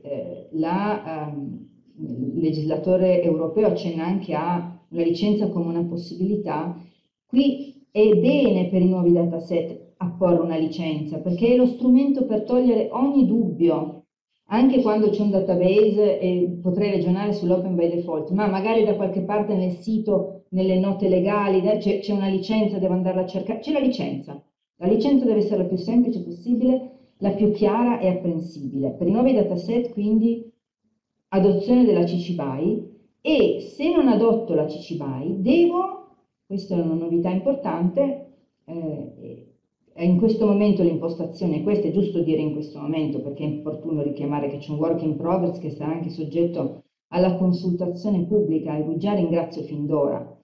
il legislatore europeo accenna anche a una licenza come una possibilità, qui è bene per i nuovi dataset apporre una licenza, perché è lo strumento per togliere ogni dubbio. Anche quando c'è un database e potrei ragionare sull'open by default, ma magari da qualche parte nel sito, nelle note legali, c'è una licenza, devo andarla a cercare, c'è la licenza. La licenza deve essere la più semplice possibile, la più chiara e apprensibile. Per i nuovi dataset, quindi, adozione della CC BY, e se non adotto la CC BY, questa è una novità importante, in questo momento l'impostazione è questa, è giusto dire in questo momento perché è opportuno richiamare che c'è un work in progress che sarà anche soggetto alla consultazione pubblica e vi già ringrazio fin d'ora.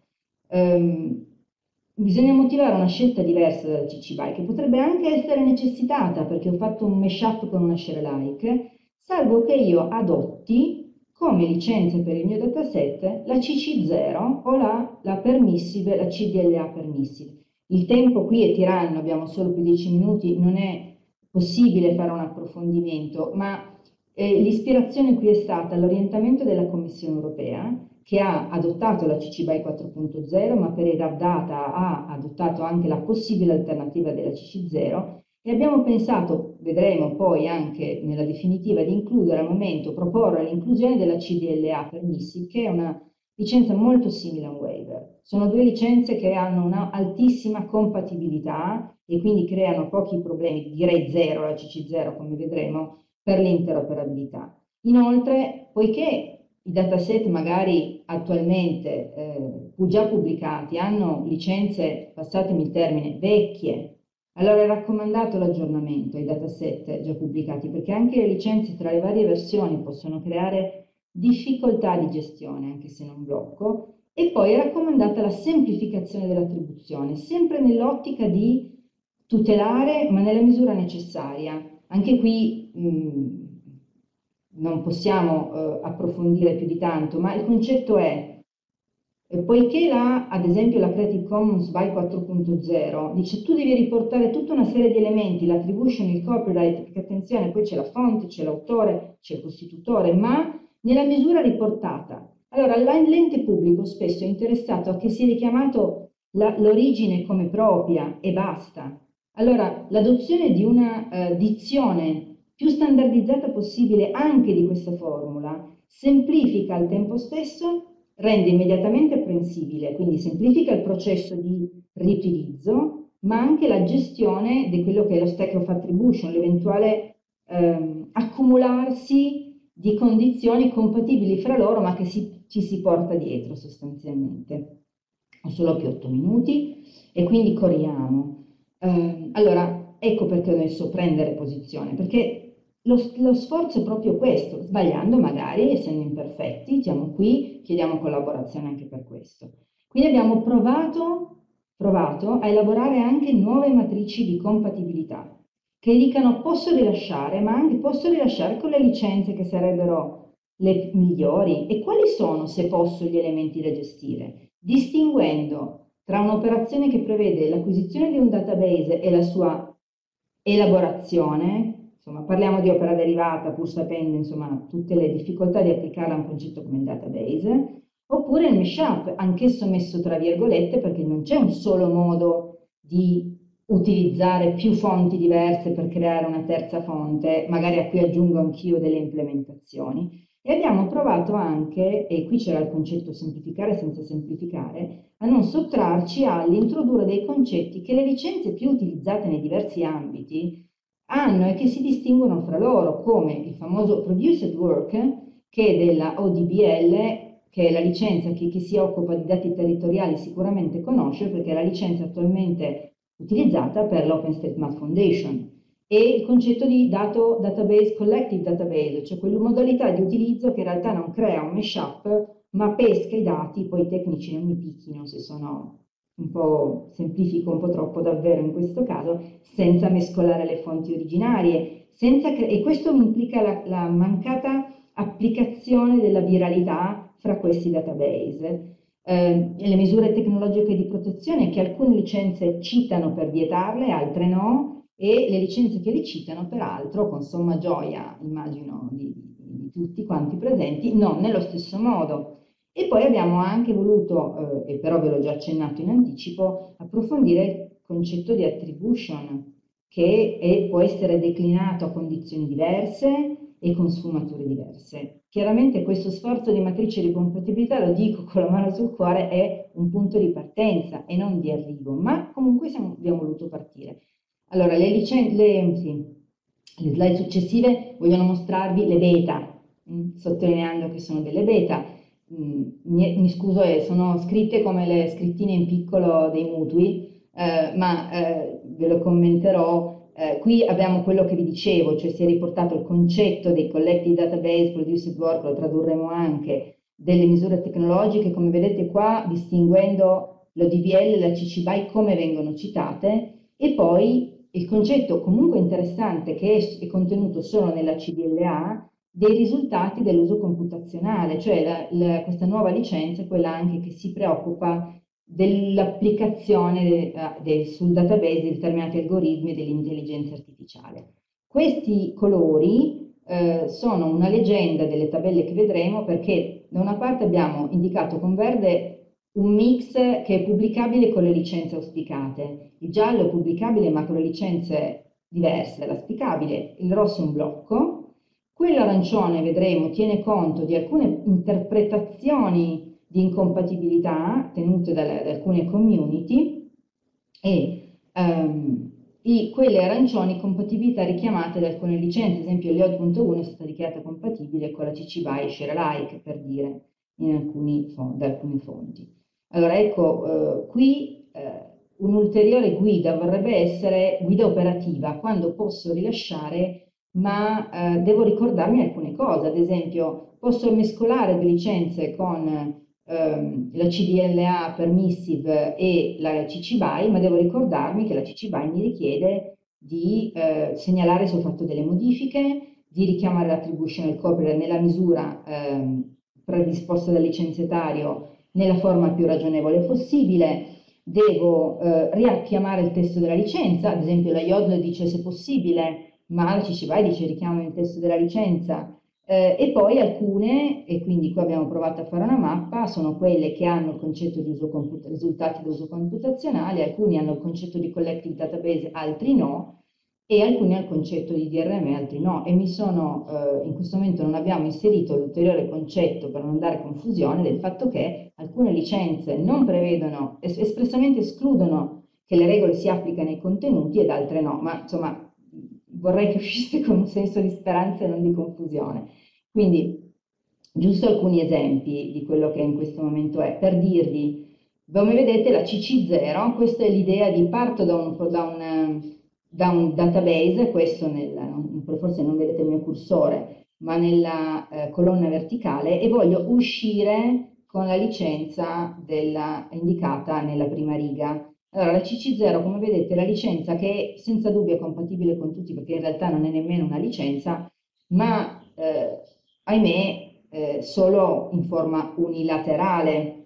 Bisogna motivare una scelta diversa dalla CC BY che potrebbe anche essere necessitata perché ho fatto un mashup con una share alike, salvo che io adotti come licenza per il mio dataset la CC0 o la permissive, la CDLA permissive. Il tempo qui è tiranno, abbiamo solo più 10 minuti, non è possibile fare un approfondimento, ma l'ispirazione qui è stata l'orientamento della Commissione europea, che ha adottato la CC BY 4.0, ma per il RAB Data ha adottato anche la possibile alternativa della CC0, e abbiamo pensato, vedremo poi anche nella definitiva, di includere al momento, proporre l'inclusione della CDLA permissive, che è una licenza molto simile a un waiver. Sono due licenze che hanno una altissima compatibilità e quindi creano pochi problemi, direi zero, la CC0 come vedremo, per l'interoperabilità. Inoltre, poiché i dataset magari attualmente già pubblicati hanno licenze, passatemi il termine, vecchie, allora è raccomandato l'aggiornamento ai dataset già pubblicati, perché anche le licenze tra le varie versioni possono creare difficoltà di gestione, anche se non blocco, e poi è raccomandata la semplificazione dell'attribuzione, sempre nell'ottica di tutelare, ma nella misura necessaria. Anche qui non possiamo approfondire più di tanto, ma il concetto è, poiché ad esempio la Creative Commons BY 4.0 dice tu devi riportare tutta una serie di elementi, l'attribution, il copyright, perché attenzione, poi c'è la fonte, c'è l'autore, c'è il costitutore, ma nella misura riportata. Allora l'ente pubblico spesso è interessato a che sia richiamato l'origine come propria e basta. Allora l'adozione di una dizione più standardizzata possibile anche di questa formula semplifica al tempo stesso, rende immediatamente apprensibile, quindi semplifica il processo di riutilizzo, ma anche la gestione di quello che è lo stack of attribution, l'eventuale accumularsi di condizioni compatibili fra loro, ma che ci si porta dietro sostanzialmente. Ho solo più 8 minuti e quindi corriamo. Allora, ecco perché ho messo prendere posizione, perché lo sforzo è proprio questo, sbagliando magari, essendo imperfetti, siamo qui, chiediamo collaborazione anche per questo. Quindi abbiamo provato a elaborare anche nuove matrici di compatibilità, che dicano posso rilasciare, ma anche posso rilasciare con le licenze che sarebbero le migliori. E quali sono, se posso, gli elementi da gestire? Distinguendo tra un'operazione che prevede l'acquisizione di un database e la sua elaborazione, insomma parliamo di opera derivata pur sapendo insomma tutte le difficoltà di applicare a un concetto come il database, oppure il mashup, anch'esso messo tra virgolette perché non c'è un solo modo di utilizzare più fonti diverse per creare una terza fonte, magari a cui aggiungo anch'io delle implementazioni. E abbiamo provato anche, e qui c'era il concetto semplificare senza semplificare, a non sottrarci all'introdurre dei concetti che le licenze più utilizzate nei diversi ambiti hanno e che si distinguono fra loro, come il famoso Produced Work, che è della ODBL, che è la licenza che chi si occupa di dati territoriali sicuramente conosce, perché è la licenza attualmente utilizzata per l'OpenStreetMap Foundation, e il concetto di database, collective database, cioè quella modalità di utilizzo che in realtà non crea un mashup, ma pesca i dati, poi i tecnici non mi picchino se sono un po' semplifico, un po' troppo davvero in questo caso, senza mescolare le fonti originarie, e questo implica la mancata applicazione della viralità fra questi database. Le misure tecnologiche di protezione che alcune licenze citano per vietarle, altre no, e le licenze che li citano peraltro, con somma gioia immagino di tutti quanti presenti, non nello stesso modo. E poi abbiamo anche voluto, e però ve l'ho già accennato in anticipo, approfondire il concetto di attribution, che può essere declinato a condizioni diverse e con sfumature diverse. Chiaramente questo sforzo di matrice di compatibilità, lo dico con la mano sul cuore, è un punto di partenza e non di arrivo, ma comunque abbiamo voluto partire. Allora, le slide successive vogliono mostrarvi le beta, sottolineando che sono delle beta. Mi scuso, sono scritte come le scrittine in piccolo dei mutui, ma ve lo commenterò. Qui abbiamo quello che vi dicevo, cioè si è riportato il concetto dei collective database, produced work, lo tradurremo anche, delle misure tecnologiche, come vedete qua, distinguendo l'ODBL e la CC BY come vengono citate, e poi il concetto comunque interessante che è contenuto solo nella CDLA dei risultati dell'uso computazionale, cioè questa nuova licenza è quella anche che si preoccupa dell'applicazione sul database di determinati algoritmi dell'intelligenza artificiale. Questi colori sono una leggenda delle tabelle che vedremo, perché da una parte abbiamo indicato con verde un mix che è pubblicabile con le licenze auspicate, il giallo è pubblicabile ma con le licenze diverse dall'auspicabile, il rosso è un blocco, quello arancione, vedremo, tiene conto di alcune interpretazioni di incompatibilità tenute da alcune community e quelle arancioni compatibilità richiamate da alcune licenze, ad esempio l'IOD.1 è stata dichiarata compatibile con la CC BY e ShareAlike, per dire, da alcune fonti. Allora ecco, qui un'ulteriore guida vorrebbe essere guida operativa, quando posso rilasciare ma devo ricordarmi alcune cose, ad esempio posso mescolare le licenze con la CDLA permissive e la CC BY, ma devo ricordarmi che la CC BY mi richiede di segnalare se ho fatto delle modifiche, di richiamare l'attribution e il copyright nella misura predisposta dal licenziatario nella forma più ragionevole possibile, devo richiamare il testo della licenza, ad esempio la YODL dice se possibile, ma la CC BY dice richiamo il testo della licenza, e poi alcune, e quindi qui abbiamo provato a fare una mappa, sono quelle che hanno il concetto di risultati di uso computazionale, alcuni hanno il concetto di collective database, altri no, e alcuni hanno il concetto di DRM, altri no, e in questo momento non abbiamo inserito l'ulteriore concetto per non dare confusione del fatto che alcune licenze non prevedono, espressamente escludono che le regole si applicano ai contenuti ed altre no, ma insomma vorrei che uscisse con un senso di speranza e non di confusione. Quindi, giusto alcuni esempi di quello che in questo momento è, per dirvi, come vedete la CC0, questa è l'idea di parto da un database, questo forse non vedete il mio cursore, ma nella colonna verticale, e voglio uscire con la licenza indicata nella prima riga. Allora, la CC0, come vedete, è la licenza che è senza dubbio è compatibile con tutti, perché in realtà non è nemmeno una licenza, ma ahimè solo in forma unilaterale.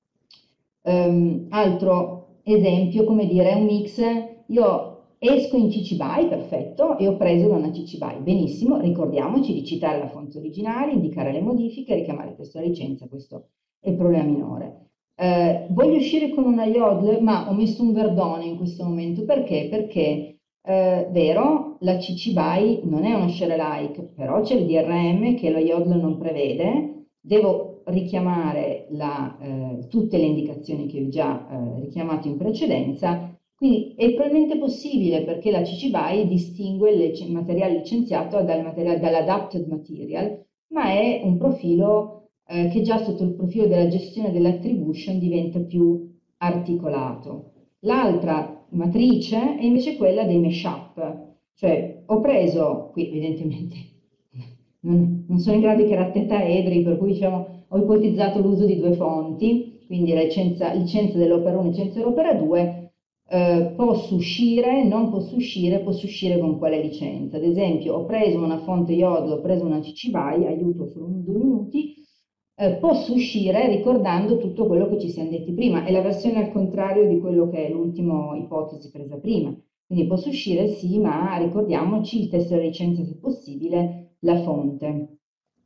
Altro esempio, come dire, è un mix, io esco in CC BY, perfetto, e ho preso da una CC BY, benissimo, ricordiamoci di citare la fonte originale, indicare le modifiche, richiamare il testo della licenza, questo è il problema minore. Voglio uscire con una YODL, ma ho messo un verdone in questo momento, perché? Perché, vero, la CC BY non è uno ShareAlike, però c'è il DRM che la YODL non prevede, devo richiamare tutte le indicazioni che ho già richiamato in precedenza, quindi è probabilmente possibile perché la CC BY distingue il materiale licenziato dall'adapted material, ma è un profilo che già sotto il profilo della gestione dell'attribution diventa più articolato. L'altra matrice è invece quella dei mashup, cioè ho preso, qui evidentemente non sono in grado di creare tetraedri, per cui diciamo, ho ipotizzato l'uso di due fonti, quindi licenza dell'opera 1 e licenza dell'opera 2, posso uscire, non posso uscire con quale licenza. Ad esempio ho preso una fonte YODL, ho preso una CC BY, aiuto solo 2 minuti, posso uscire ricordando tutto quello che ci siamo detti prima. È la versione al contrario di quello che è l'ultima ipotesi presa prima. Quindi posso uscire, sì, ma ricordiamoci il testo della licenza se possibile, la fonte.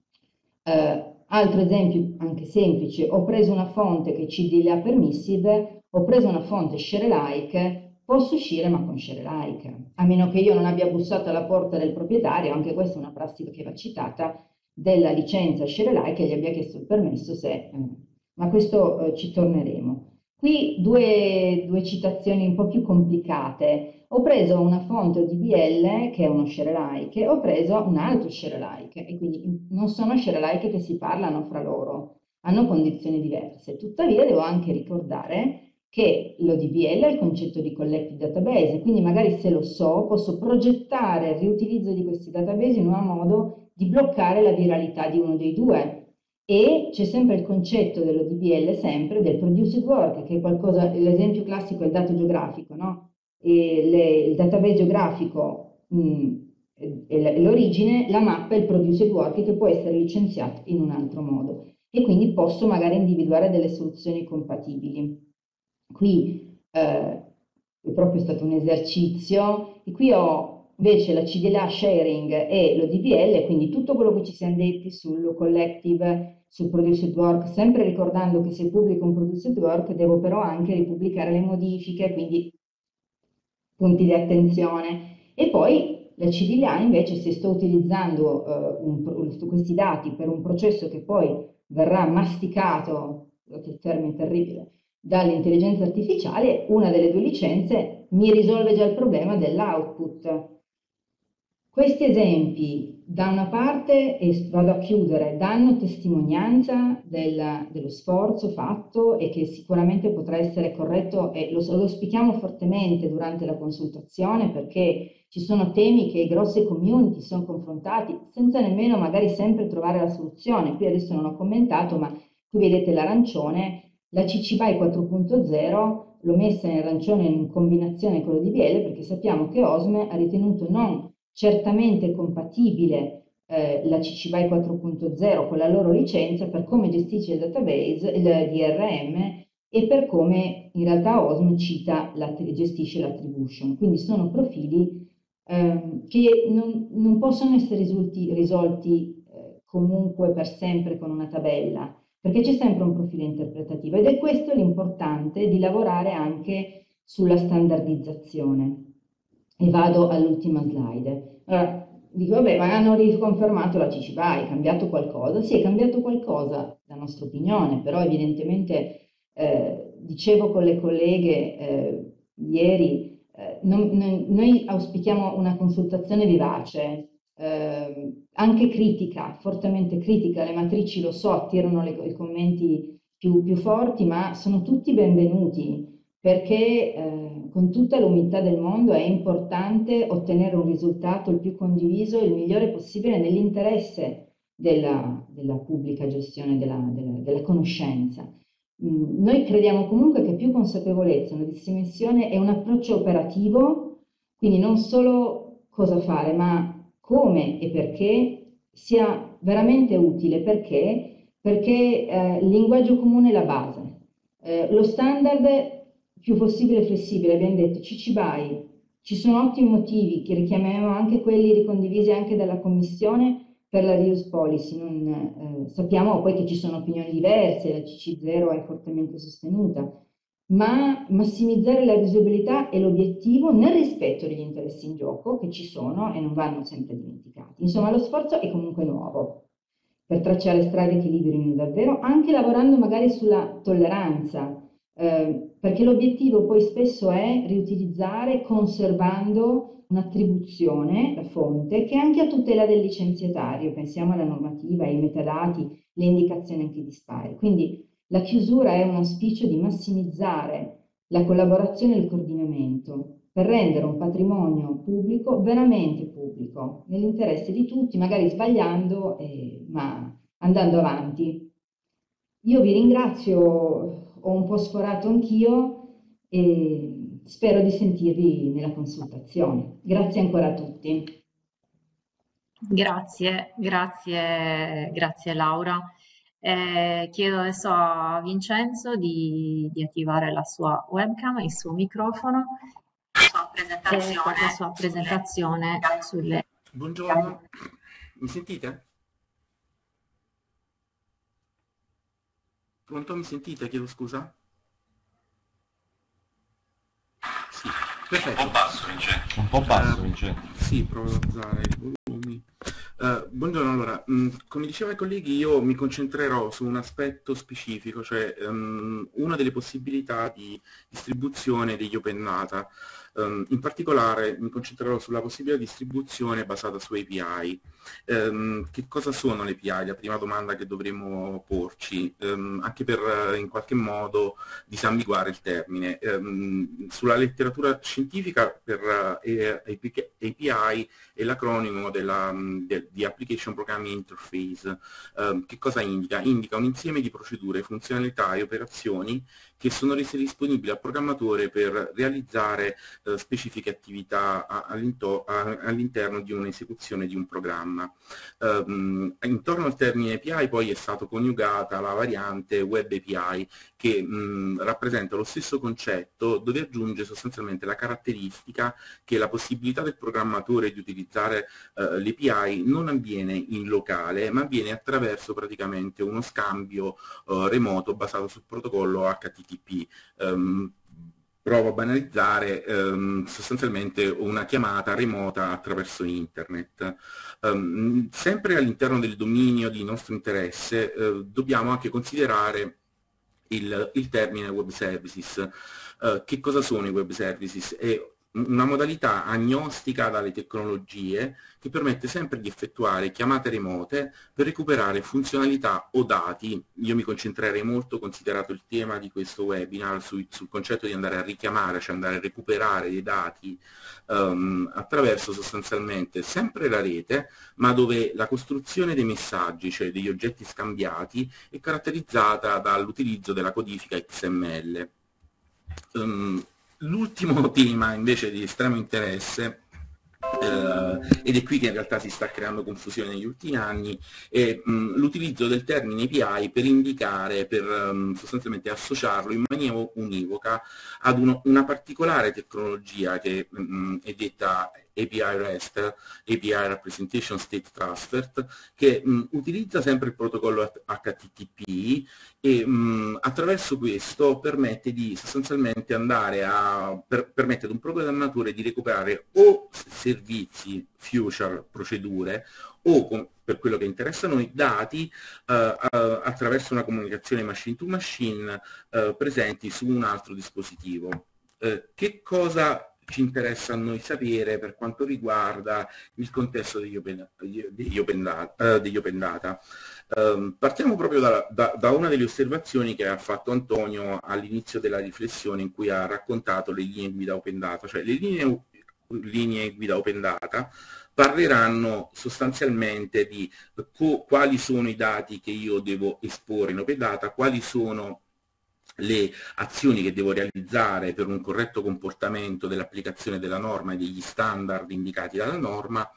Altro esempio anche semplice, ho preso una fonte che è CDLA permissive, ho preso una fonte share alike, posso uscire ma con share alike, a meno che io non abbia bussato alla porta del proprietario, anche questa è una prassi che va citata, della licenza share alike e gli abbia chiesto il permesso se... ma questo ci torneremo. Qui due citazioni un po' più complicate. Ho preso una fonte ODBL che è uno share alike, ho preso un altro share alike e quindi non sono share alike che si parlano fra loro, hanno condizioni diverse. Tuttavia devo anche ricordare che l'ODBL è il concetto di collective database, quindi magari se lo so posso progettare il riutilizzo di questi database in un modo di bloccare la viralità di uno dei due. E c'è sempre il concetto dell'ODBL, sempre del produced work, che è qualcosa, l'esempio classico è il dato geografico, no? Il database geografico è l'origine, la mappa è il produced work che può essere licenziato in un altro modo. E quindi posso magari individuare delle soluzioni compatibili. Qui è proprio stato un esercizio, e qui ho invece la CDLA sharing e l'ODBL, quindi tutto quello che ci siamo detti sul collective, sul produced work, sempre ricordando che se pubblico un produced work devo però anche ripubblicare le modifiche, quindi punti di attenzione. E poi la CDLA invece se sto utilizzando questi dati per un processo che poi verrà masticato, il termine terribile, dall'intelligenza artificiale, una delle due licenze mi risolve già il problema dell'output. Questi esempi, da una parte, e vado a chiudere, danno testimonianza dello sforzo fatto e che sicuramente potrà essere corretto e lo auspichiamo fortemente durante la consultazione perché ci sono temi che grosse community sono confrontati senza nemmeno magari sempre trovare la soluzione. Qui adesso non ho commentato, ma qui vedete l'arancione, la CC BY 4.0 l'ho messa in arancione in combinazione con l'ODBL perché sappiamo che OSME ha ritenuto non certamente compatibile la CC BY 4.0 con la loro licenza per come gestisce il database, il DRM e per come in realtà OSM gestisce l'attribution. Quindi sono profili che non possono essere risolti comunque per sempre con una tabella, perché c'è sempre un profilo interpretativo ed è questo l'importante di lavorare anche sulla standardizzazione. E vado all'ultima slide. Allora, dico, vabbè, ma hanno riconfermato la CC BY, è cambiato qualcosa? Sì, è cambiato qualcosa, la nostra opinione, però evidentemente, dicevo con le colleghe ieri, noi auspichiamo una consultazione vivace, anche critica, fortemente critica, le matrici lo so, attirano i commenti più forti, ma sono tutti benvenuti perché con tutta l'umiltà del mondo è importante ottenere un risultato il più condiviso, il migliore possibile nell'interesse della pubblica gestione della conoscenza. Noi crediamo comunque che più consapevolezza, una dimensione e un approccio operativo, quindi non solo cosa fare, ma come e perché sia veramente utile. Perché? Perché il linguaggio comune è la base. Lo standard più possibile flessibile, abbiamo detto CC BY, ci sono ottimi motivi che richiamiamo anche quelli ricondivisi anche dalla Commissione per la reuse policy. Sappiamo poi che ci sono opinioni diverse, la CC0 è fortemente sostenuta, ma massimizzare la visibilità è l'obiettivo nel rispetto degli interessi in gioco che ci sono e non vanno sempre dimenticati. Insomma, lo sforzo è comunque nuovo per tracciare strade che liberino davvero, anche lavorando magari sulla tolleranza, perché l'obiettivo poi spesso è riutilizzare conservando un'attribuzione, la fonte, che è anche a tutela del licenziatario, pensiamo alla normativa, ai metadati, le indicazioni anche dispari. Quindi la chiusura è un auspicio di massimizzare la collaborazione e il coordinamento per rendere un patrimonio pubblico veramente pubblico, nell'interesse di tutti, magari sbagliando, ma andando avanti. Io vi ringrazio, ho un po' sforato anch'io e spero di sentirvi nella consultazione. Grazie ancora a tutti. Grazie Laura. Chiedo adesso a Vincenzo di attivare la sua webcam, il suo microfono e fare la sua presentazione sulle... Buongiorno, mi sentite? Pronto, mi sentite? Chiedo scusa? Sì, perfetto. Un po' basso, Vincenzo. Un po' basso, Vincenzo. Sì, provo ad alzare i volumi. Buongiorno, allora, come diceva i colleghi, io mi concentrerò su un aspetto specifico, cioè una delle possibilità di distribuzione degli open data. In particolare mi concentrerò sulla possibilità di distribuzione basata su API. Che cosa sono le API? La prima domanda che dovremmo porci, anche per in qualche modo disambiguare il termine. Sulla letteratura scientifica per API è l'acronimo di Application Programming Interface. Che cosa indica? Indica un insieme di procedure, funzionalità e operazioni che sono rese disponibili al programmatore per realizzare specifiche attività all'interno di un'esecuzione di un programma. Intorno al termine API poi è stata coniugata la variante Web API che rappresenta lo stesso concetto, dove aggiunge sostanzialmente la caratteristica che la possibilità del programmatore di utilizzare l'API non avviene in locale, ma avviene attraverso praticamente uno scambio remoto basato sul protocollo HTTP. Provo a banalizzare sostanzialmente una chiamata remota attraverso internet. Sempre all'interno del dominio di nostro interesse dobbiamo anche considerare il termine web services. Che cosa sono i web services? È una modalità agnostica dalle tecnologie che permette sempre di effettuare chiamate remote per recuperare funzionalità o dati. Io mi concentrerei molto, considerato il tema di questo webinar, sul concetto di andare a richiamare, cioè andare a recuperare dei dati attraverso sostanzialmente sempre la rete, ma dove la costruzione dei messaggi, cioè degli oggetti scambiati, è caratterizzata dall'utilizzo della codifica XML. L'ultimo tema invece di estremo interesse, ed è qui che in realtà si sta creando confusione negli ultimi anni, è l'utilizzo del termine API per indicare, per sostanzialmente associarlo in maniera univoca ad una particolare tecnologia che è detta API REST, API Representation State Transfer, che utilizza sempre il protocollo HTTP e attraverso questo permette di sostanzialmente andare a permette ad un programmatore di recuperare o servizi, future, procedure o, per quello che interessa a noi, dati attraverso una comunicazione machine to machine presenti su un altro dispositivo. Che cosa ci interessa a noi sapere per quanto riguarda il contesto degli open data? Partiamo proprio da una delle osservazioni che ha fatto Antonio all'inizio della riflessione, in cui ha raccontato le linee guida open data, cioè le linee guida open data parleranno sostanzialmente di quali sono i dati che io devo esporre in open data, quali sono le azioni che devo realizzare per un corretto comportamento dell'applicazione della norma e degli standard indicati dalla norma,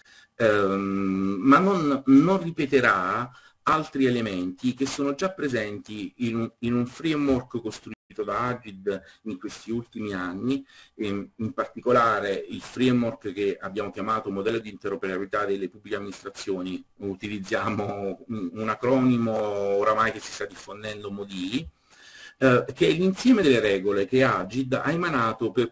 ma non ripeterà altri elementi che sono già presenti in un framework costruito da Agid in questi ultimi anni, in particolare il framework che abbiamo chiamato modello di interoperabilità delle pubbliche amministrazioni. Utilizziamo un acronimo oramai che si sta diffondendo, MODI, che è l'insieme delle regole che Agid ha emanato per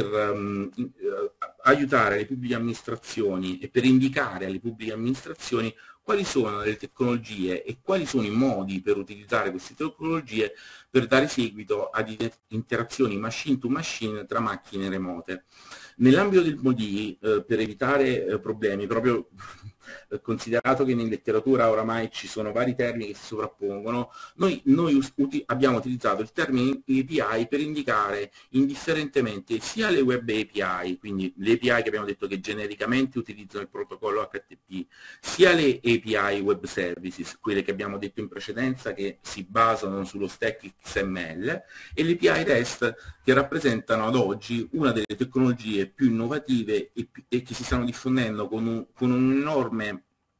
aiutare le pubbliche amministrazioni e per indicare alle pubbliche amministrazioni quali sono le tecnologie e quali sono i modi per utilizzare queste tecnologie per dare seguito ad interazioni machine to machine tra macchine remote. Nell'ambito del MODI, per evitare problemi, proprio considerato che in letteratura oramai ci sono vari termini che si sovrappongono, noi abbiamo utilizzato il termine API per indicare indifferentemente sia le web API, quindi le API che abbiamo detto che genericamente utilizzano il protocollo HTTP, sia le API web services, quelle che abbiamo detto in precedenza che si basano sullo stack XML, e le API REST che rappresentano ad oggi una delle tecnologie più innovative e che si stanno diffondendo con un enorme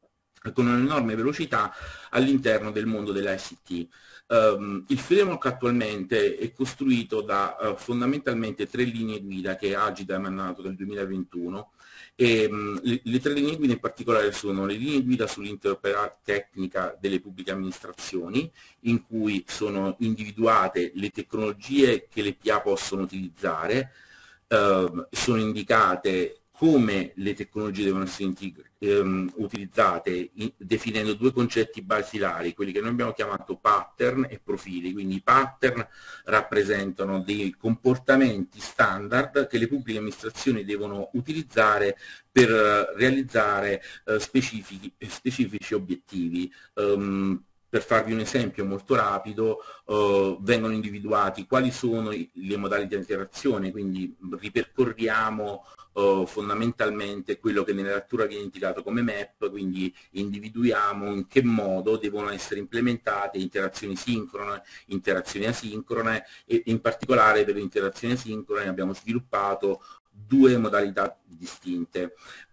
con un'enorme velocità all'interno del mondo dell'ICT. Il framework attualmente è costruito da fondamentalmente 3 linee guida che Agid ha emanato nel 2021 e le 3 linee guida in particolare sono le linee guida sull'interoperabilità tecnica delle pubbliche amministrazioni, in cui sono individuate le tecnologie che le PA possono utilizzare, sono indicate come le tecnologie devono essere utilizzate, definendo 2 concetti basilari, quelli che noi abbiamo chiamato pattern e profili. Quindi i pattern rappresentano dei comportamenti standard che le pubbliche amministrazioni devono utilizzare per realizzare specifici obiettivi. Per farvi un esempio molto rapido, vengono individuati quali sono le modalità di interazione, quindi ripercorriamo fondamentalmente quello che nella lettura viene indicato come map, quindi individuiamo in che modo devono essere implementate interazioni sincrone, interazioni asincrone, e in particolare per le interazioni asincrone abbiamo sviluppato 2 modalità distinte.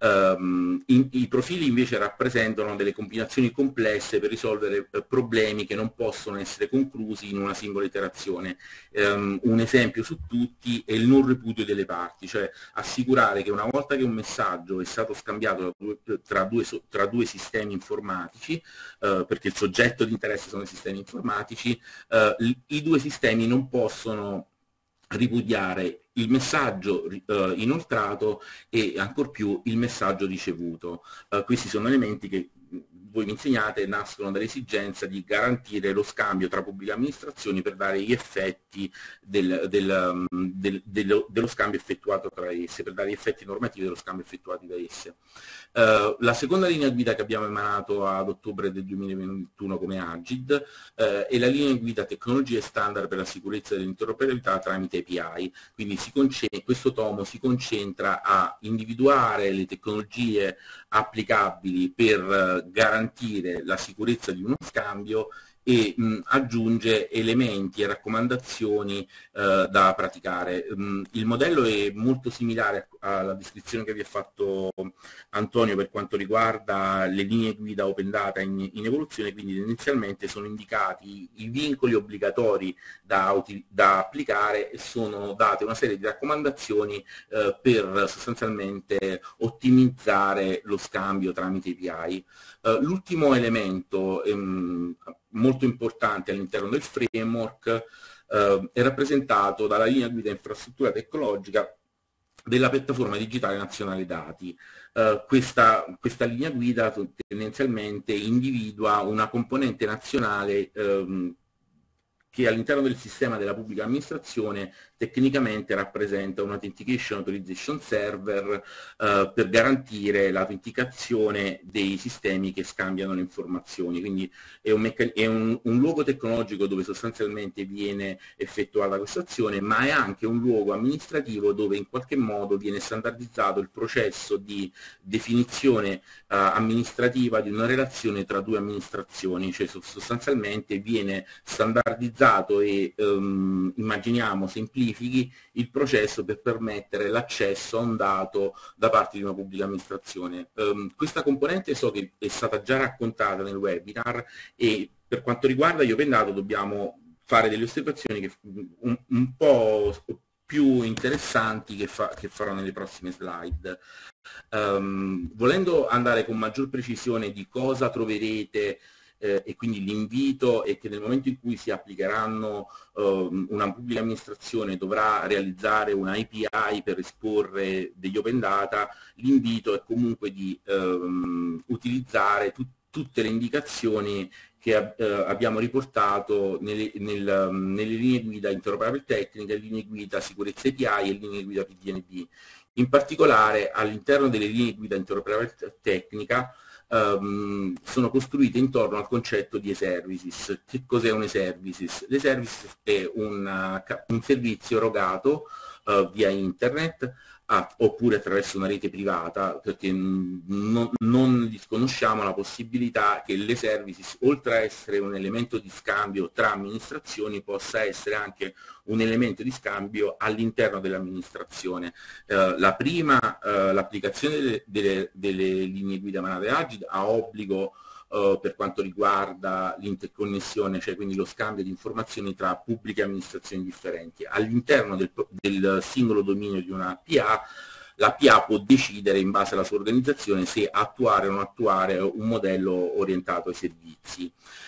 I profili invece rappresentano delle combinazioni complesse per risolvere problemi che non possono essere conclusi in una singola iterazione. Un esempio su tutti è il non repudio delle parti, cioè assicurare che una volta che un messaggio è stato scambiato tra due sistemi informatici, perché il soggetto di interesse sono i sistemi informatici, i 2 sistemi non possono ripudiare il messaggio inoltrato e ancor più il messaggio ricevuto. Questi sono elementi che voi mi insegnate nascono dall'esigenza di garantire lo scambio tra pubbliche amministrazioni per dare gli effetti dello scambio effettuato tra esse, per dare gli effetti normativi dello scambio effettuati da esse. La seconda linea guida che abbiamo emanato ad ottobre del 2021 come Agid è la linea guida tecnologie standard per la sicurezza dell'interoperabilità tramite API. Quindi questo tomo si concentra a individuare le tecnologie applicabili per garantire la sicurezza di uno scambio e aggiunge elementi e raccomandazioni da praticare. Il modello è molto similare alla descrizione che vi ha fatto Antonio per quanto riguarda le linee guida Open Data in evoluzione, quindi inizialmente sono indicati i vincoli obbligatori da applicare e sono date una serie di raccomandazioni per sostanzialmente ottimizzare lo scambio tramite API. L'ultimo elemento molto importante all'interno del framework è rappresentato dalla linea guida infrastruttura tecnologica della piattaforma digitale nazionale dati. Questa linea guida tendenzialmente individua una componente nazionale che all'interno del sistema della pubblica amministrazione tecnicamente rappresenta un Authentication Authorization Server per garantire l'autenticazione dei sistemi che scambiano le informazioni. Quindi è un luogo tecnologico dove sostanzialmente viene effettuata questa azione, ma è anche un luogo amministrativo dove in qualche modo viene standardizzato il processo di definizione amministrativa di una relazione tra 2 amministrazioni, cioè sostanzialmente viene standardizzato e immaginiamo semplifichi il processo per permettere l'accesso a un dato da parte di una pubblica amministrazione. Questa componente so che è stata già raccontata nel webinar e per quanto riguarda gli Open Data dobbiamo fare delle osservazioni che un po' più interessanti che farò nelle prossime slide. Volendo andare con maggior precisione di cosa troverete e quindi l'invito è che nel momento in cui si applicheranno una pubblica amministrazione dovrà realizzare una API per esporre degli Open Data, l'invito è comunque di utilizzare tutte le indicazioni che abbiamo riportato nelle linee guida interoperabilità tecnica, linee guida sicurezza API e linee guida PDNB. In particolare all'interno delle linee guida interoperabilità tecnica sono costruite intorno al concetto di e-services. Che cos'è un e-services? L'e-services è un servizio erogato via internet, oppure attraverso una rete privata, perché non disconosciamo la possibilità che le services, oltre a essere un elemento di scambio tra amministrazioni, possa essere anche un elemento di scambio all'interno dell'amministrazione. La prima, l'applicazione delle linee guida Manave Agid ha obbligo per quanto riguarda l'interconnessione, cioè quindi lo scambio di informazioni tra pubbliche amministrazioni differenti. All'interno del singolo dominio di una PA, la PA può decidere in base alla sua organizzazione se attuare o non attuare un modello orientato ai servizi.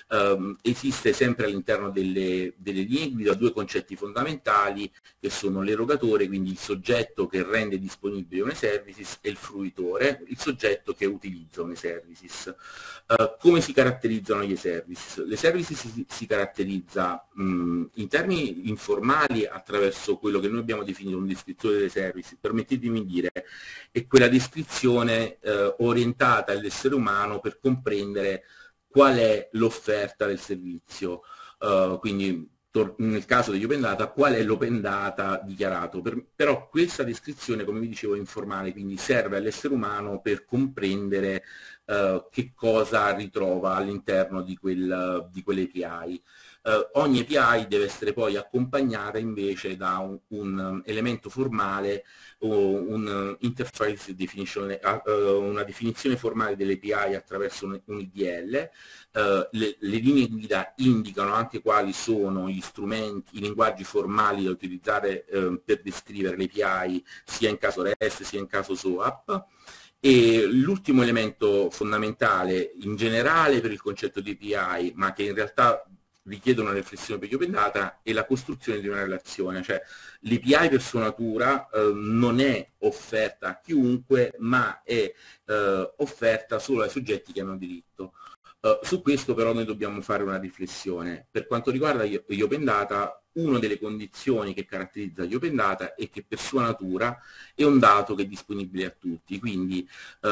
Esiste sempre all'interno delle linee guida due concetti fondamentali, che sono l'erogatore, quindi il soggetto che rende disponibili una services, e il fruitore, il soggetto che utilizza una services. Come si caratterizzano gli services? Le services si caratterizza in termini informali attraverso quello che noi abbiamo definito una descrizione delle services. Permettetemi di dire, è quella descrizione orientata all'essere umano per comprendere qual è l'offerta del servizio, quindi nel caso degli open data, qual è l'open data dichiarato. Però questa descrizione, come vi dicevo, è informale, quindi serve all'essere umano per comprendere che cosa ritrova all'interno di quelle API. Ogni API deve essere poi accompagnata invece da un elemento formale o un interface definition, una definizione formale delle API attraverso un IDL. Le linee guida indicano anche quali sono gli strumenti, i linguaggi formali da utilizzare per descrivere le API, sia in caso REST sia in caso SOAP. E l'ultimo elemento fondamentale in generale per il concetto di API, ma che in realtà richiede una riflessione per gli open data, è la costruzione di una relazione, cioè l'API per sua natura non è offerta a chiunque, ma è offerta solo ai soggetti che hanno diritto. Su questo però noi dobbiamo fare una riflessione. Per quanto riguarda gli open data, una delle condizioni che caratterizza gli open data è che per sua natura è un dato che è disponibile a tutti, quindi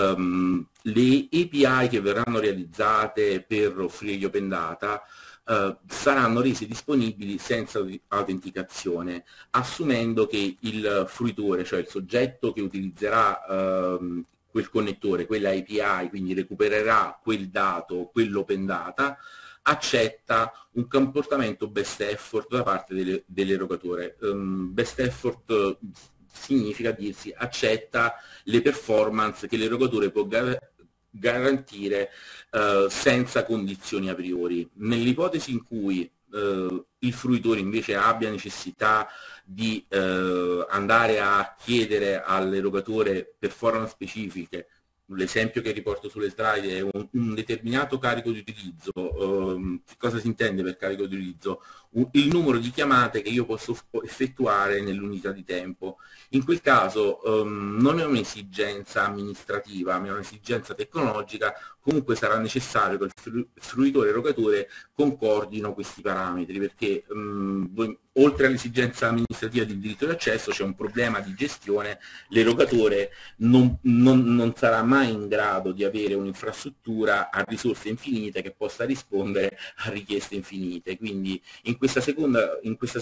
le API che verranno realizzate per offrire gli open data saranno rese disponibili senza autenticazione, assumendo che il fruitore, cioè il soggetto che utilizzerà quel connettore, quella API, quindi recupererà quel dato, quell'open data, accetta un comportamento best effort da parte dell'erogatore. Best effort significa dirsi accetta le performance che l'erogatore può garantire senza condizioni a priori. Nell'ipotesi in cui il fruitore invece abbia necessità di andare a chiedere all'erogatore performance specifiche, l'esempio che riporto sulle slide è un determinato carico di utilizzo. Che cosa si intende per carico di utilizzo? Il numero di chiamate che io posso effettuare nell'unità di tempo. In quel caso non è un'esigenza amministrativa, ma è un'esigenza tecnologica. Comunque sarà necessario che il fruitore e erogatore concordino questi parametri, perché oltre all'esigenza amministrativa di diritto di accesso c'è un problema di gestione. L'erogatore non sarà mai in grado di avere un'infrastruttura a risorse infinite che possa rispondere a richieste infinite. Quindi in questa seconda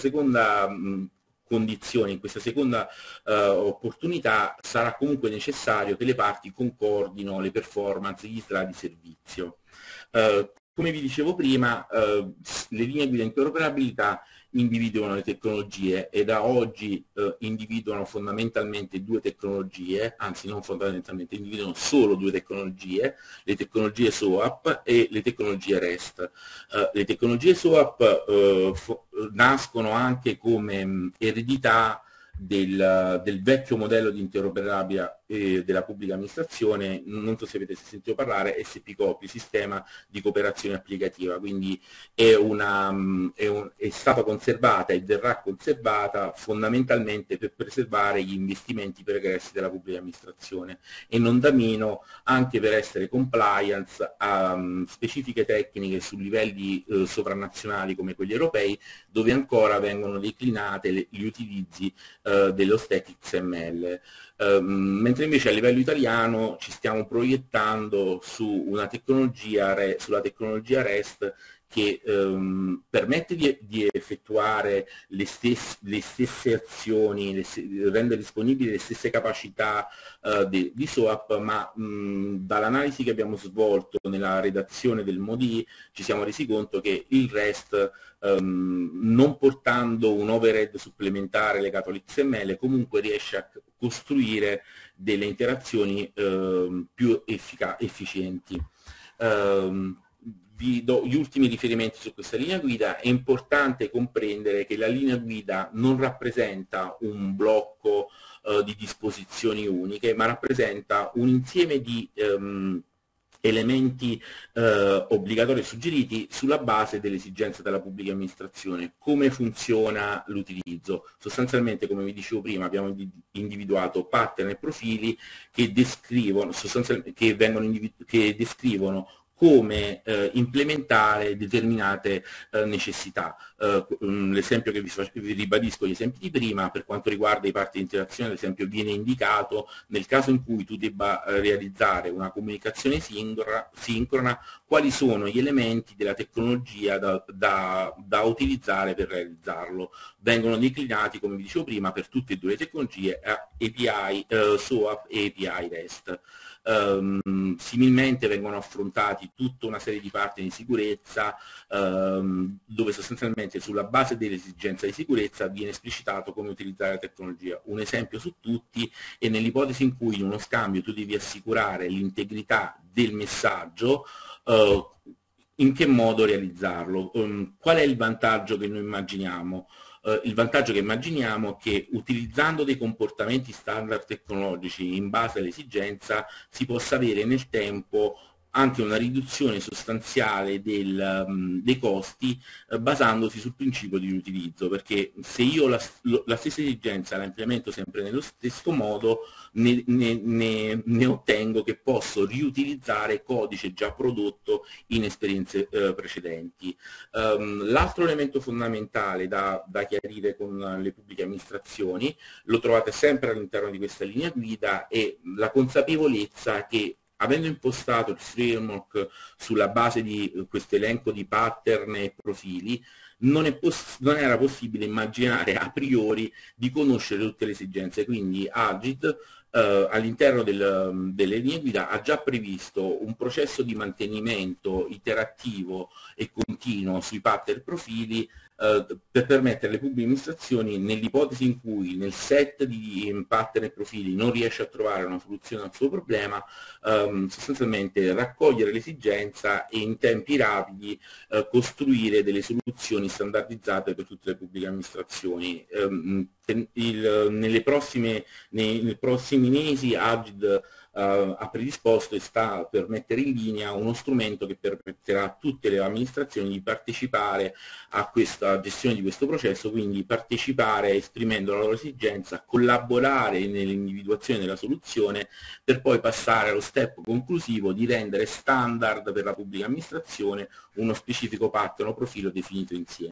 condizione, in questa seconda opportunità, sarà comunque necessario che le parti concordino le performance, gli strati di servizio. Come vi dicevo prima, le linee guida interoperabilità individuano le tecnologie e da oggi individuano fondamentalmente due tecnologie, anzi non fondamentalmente, individuano solo due tecnologie, le tecnologie SOAP e le tecnologie REST. Le tecnologie SOAP nascono anche come eredità del vecchio modello di interoperabilità della pubblica amministrazione. Non so se avete sentito parlare, SPCOP, sistema di cooperazione applicativa, quindi è stata conservata e verrà conservata fondamentalmente per preservare gli investimenti pregressi della pubblica amministrazione e non da meno anche per essere compliance a specifiche tecniche su livelli sovranazionali come quelli europei, dove ancora vengono declinate gli utilizzi dello stack XML. Mentre invece a livello italiano ci stiamo proiettando su una tecnologia, sulla tecnologia REST, che permette di effettuare le stesse azioni, rendere disponibili le stesse capacità di SOAP, ma dall'analisi che abbiamo svolto nella redazione del MODI ci siamo resi conto che il REST, non portando un overhead supplementare legato all'XML, comunque riesce a costruire delle interazioni più efficienti. Vi do gli ultimi riferimenti su questa linea guida. È importante comprendere che la linea guida non rappresenta un blocco di disposizioni uniche, ma rappresenta un insieme di elementi obbligatori e suggeriti sulla base delle esigenze della pubblica amministrazione. Come funziona l'utilizzo? Sostanzialmente, come vi dicevo prima, abbiamo individuato pattern e profili che descrivono, che descrivono come implementare determinate necessità. L'esempio che vi ribadisco, gli esempi di prima, per quanto riguarda i parti di interazione, ad esempio, viene indicato nel caso in cui tu debba realizzare una comunicazione sincrona, quali sono gli elementi della tecnologia da utilizzare per realizzarlo. Vengono declinati, come vi dicevo prima, per tutte e due le tecnologie, API SOAP e API REST. Similmente vengono affrontati tutta una serie di parti di sicurezza dove sostanzialmente sulla base dell'esigenza di sicurezza viene esplicitato come utilizzare la tecnologia. Un esempio su tutti è nell'ipotesi in cui in uno scambio tu devi assicurare l'integrità del messaggio, in che modo realizzarlo? Qual è il vantaggio che noi immaginiamo? Il vantaggio che immaginiamo è che utilizzando dei comportamenti standard tecnologici in base all'esigenza si possa avere nel tempo anche una riduzione sostanziale dei costi basandosi sul principio di riutilizzo, perché se io la stessa esigenza la implemento sempre nello stesso modo ne ottengo che posso riutilizzare codice già prodotto in esperienze precedenti. L'altro elemento fondamentale da chiarire con le pubbliche amministrazioni, lo trovate sempre all'interno di questa linea guida, è la consapevolezza che avendo impostato il framework sulla base di questo elenco di pattern e profili, non era possibile immaginare a priori di conoscere tutte le esigenze, quindi Agid all'interno delle linee guida ha già previsto un processo di mantenimento iterativo e continuo sui pattern e profili per permettere alle pubbliche amministrazioni, nell'ipotesi in cui nel set di pattern e profili non riesce a trovare una soluzione al suo problema, sostanzialmente raccogliere l'esigenza e in tempi rapidi costruire delle soluzioni standardizzate per tutte le pubbliche amministrazioni. Nei prossimi mesi Agid ha predisposto e sta per mettere in linea uno strumento che permetterà a tutte le amministrazioni di partecipare a questa gestione di questo processo, quindi partecipare esprimendo la loro esigenza, collaborare nell'individuazione della soluzione per poi passare allo step conclusivo di rendere standard per la pubblica amministrazione uno specifico pattern o profilo definito insieme.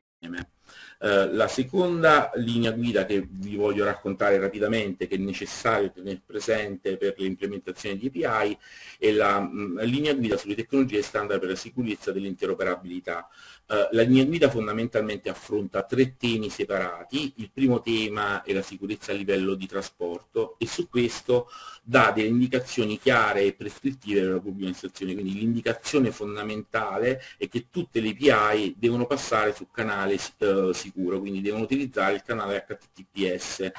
La seconda linea guida che vi voglio raccontare rapidamente, che è necessario tenere presente per l'implementazione di API, è la linea guida sulle tecnologie standard per la sicurezza dell'interoperabilità. La linea guida fondamentalmente affronta tre temi separati. Il primo tema è la sicurezza a livello di trasporto e su questo dà delle indicazioni chiare e prescrittive per la pubblica amministrazione, quindi l'indicazione fondamentale è che tutte le API devono passare su canale sicuro, quindi devono utilizzare il canale HTTPS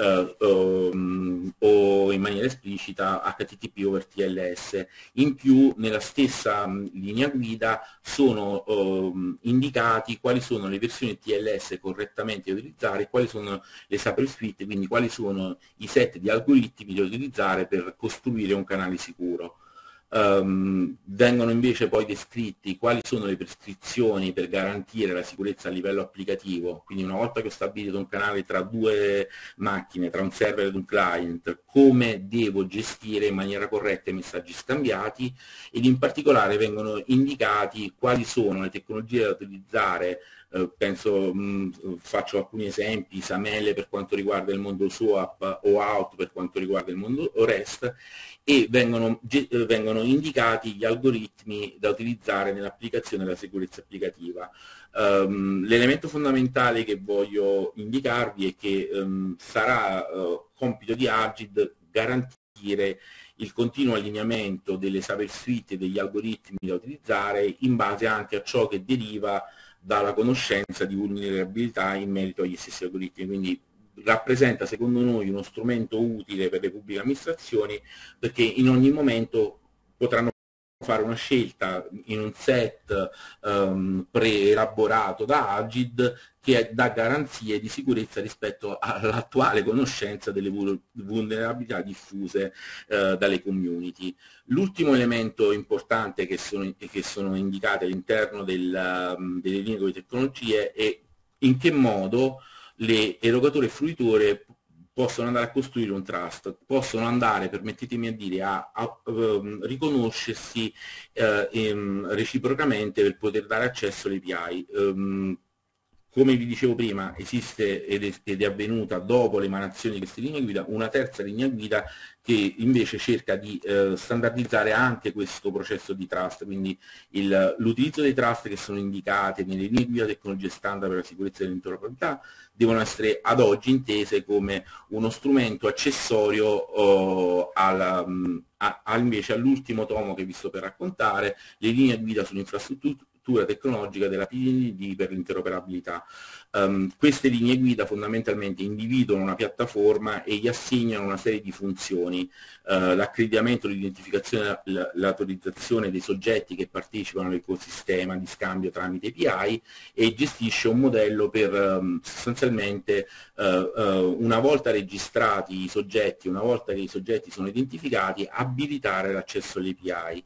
o in maniera esplicita HTTP over TLS. In più nella stessa linea guida sono indicati quali sono le versioni TLS correttamente da utilizzare, quali sono le subsuite, quindi quali sono i set di algoritmi da utilizzare per costruire un canale sicuro. Vengono invece poi descritti quali sono le prescrizioni per garantire la sicurezza a livello applicativo, quindi una volta che ho stabilito un canale tra due macchine, tra un server ed un client, come devo gestire in maniera corretta i messaggi scambiati, ed in particolare vengono indicati quali sono le tecnologie da utilizzare faccio alcuni esempi, SAML per quanto riguarda il mondo SOAP, OAuth per quanto riguarda il mondo REST, e vengono indicati gli algoritmi da utilizzare nell'applicazione della sicurezza applicativa. L'elemento fondamentale che voglio indicarvi è che sarà compito di Agid garantire il continuo allineamento delle cyber suite e degli algoritmi da utilizzare in base anche a ciò che deriva dalla conoscenza di vulnerabilità in merito agli stessi algoritmi. Quindi rappresenta secondo noi uno strumento utile per le pubbliche amministrazioni, perché in ogni momento potranno fare una scelta in un set preelaborato da Agid che dà garanzie di sicurezza rispetto all'attuale conoscenza delle vulnerabilità diffuse dalle community. L'ultimo elemento importante che sono indicate all'interno delle linee di tecnologie è in che modo le erogatori e fruitori possono andare a costruire un trust, possono andare, permettetemi a dire, a riconoscersi reciprocamente per poter dare accesso alle API. Come vi dicevo prima, esiste ed è avvenuta dopo l'emanazione di queste linee guida una terza linea guida che invece cerca di standardizzare anche questo processo di trust, quindi l'utilizzo dei trust che sono indicati nelle linee guida tecnologie standard per la sicurezza dell'interoperabilità devono essere ad oggi intese come uno strumento accessorio invece all'ultimo tomo che vi sto per raccontare, le linee guida sull'infrastruttura tecnologica della PNID per l'interoperabilità. Queste linee guida fondamentalmente individuano una piattaforma e gli assegnano una serie di funzioni, l'accreditamento, l'identificazione, l'autorizzazione dei soggetti che partecipano all'ecosistema di scambio tramite API, e gestisce un modello per sostanzialmente una volta registrati i soggetti, una volta che i soggetti sono identificati, abilitare l'accesso alle API.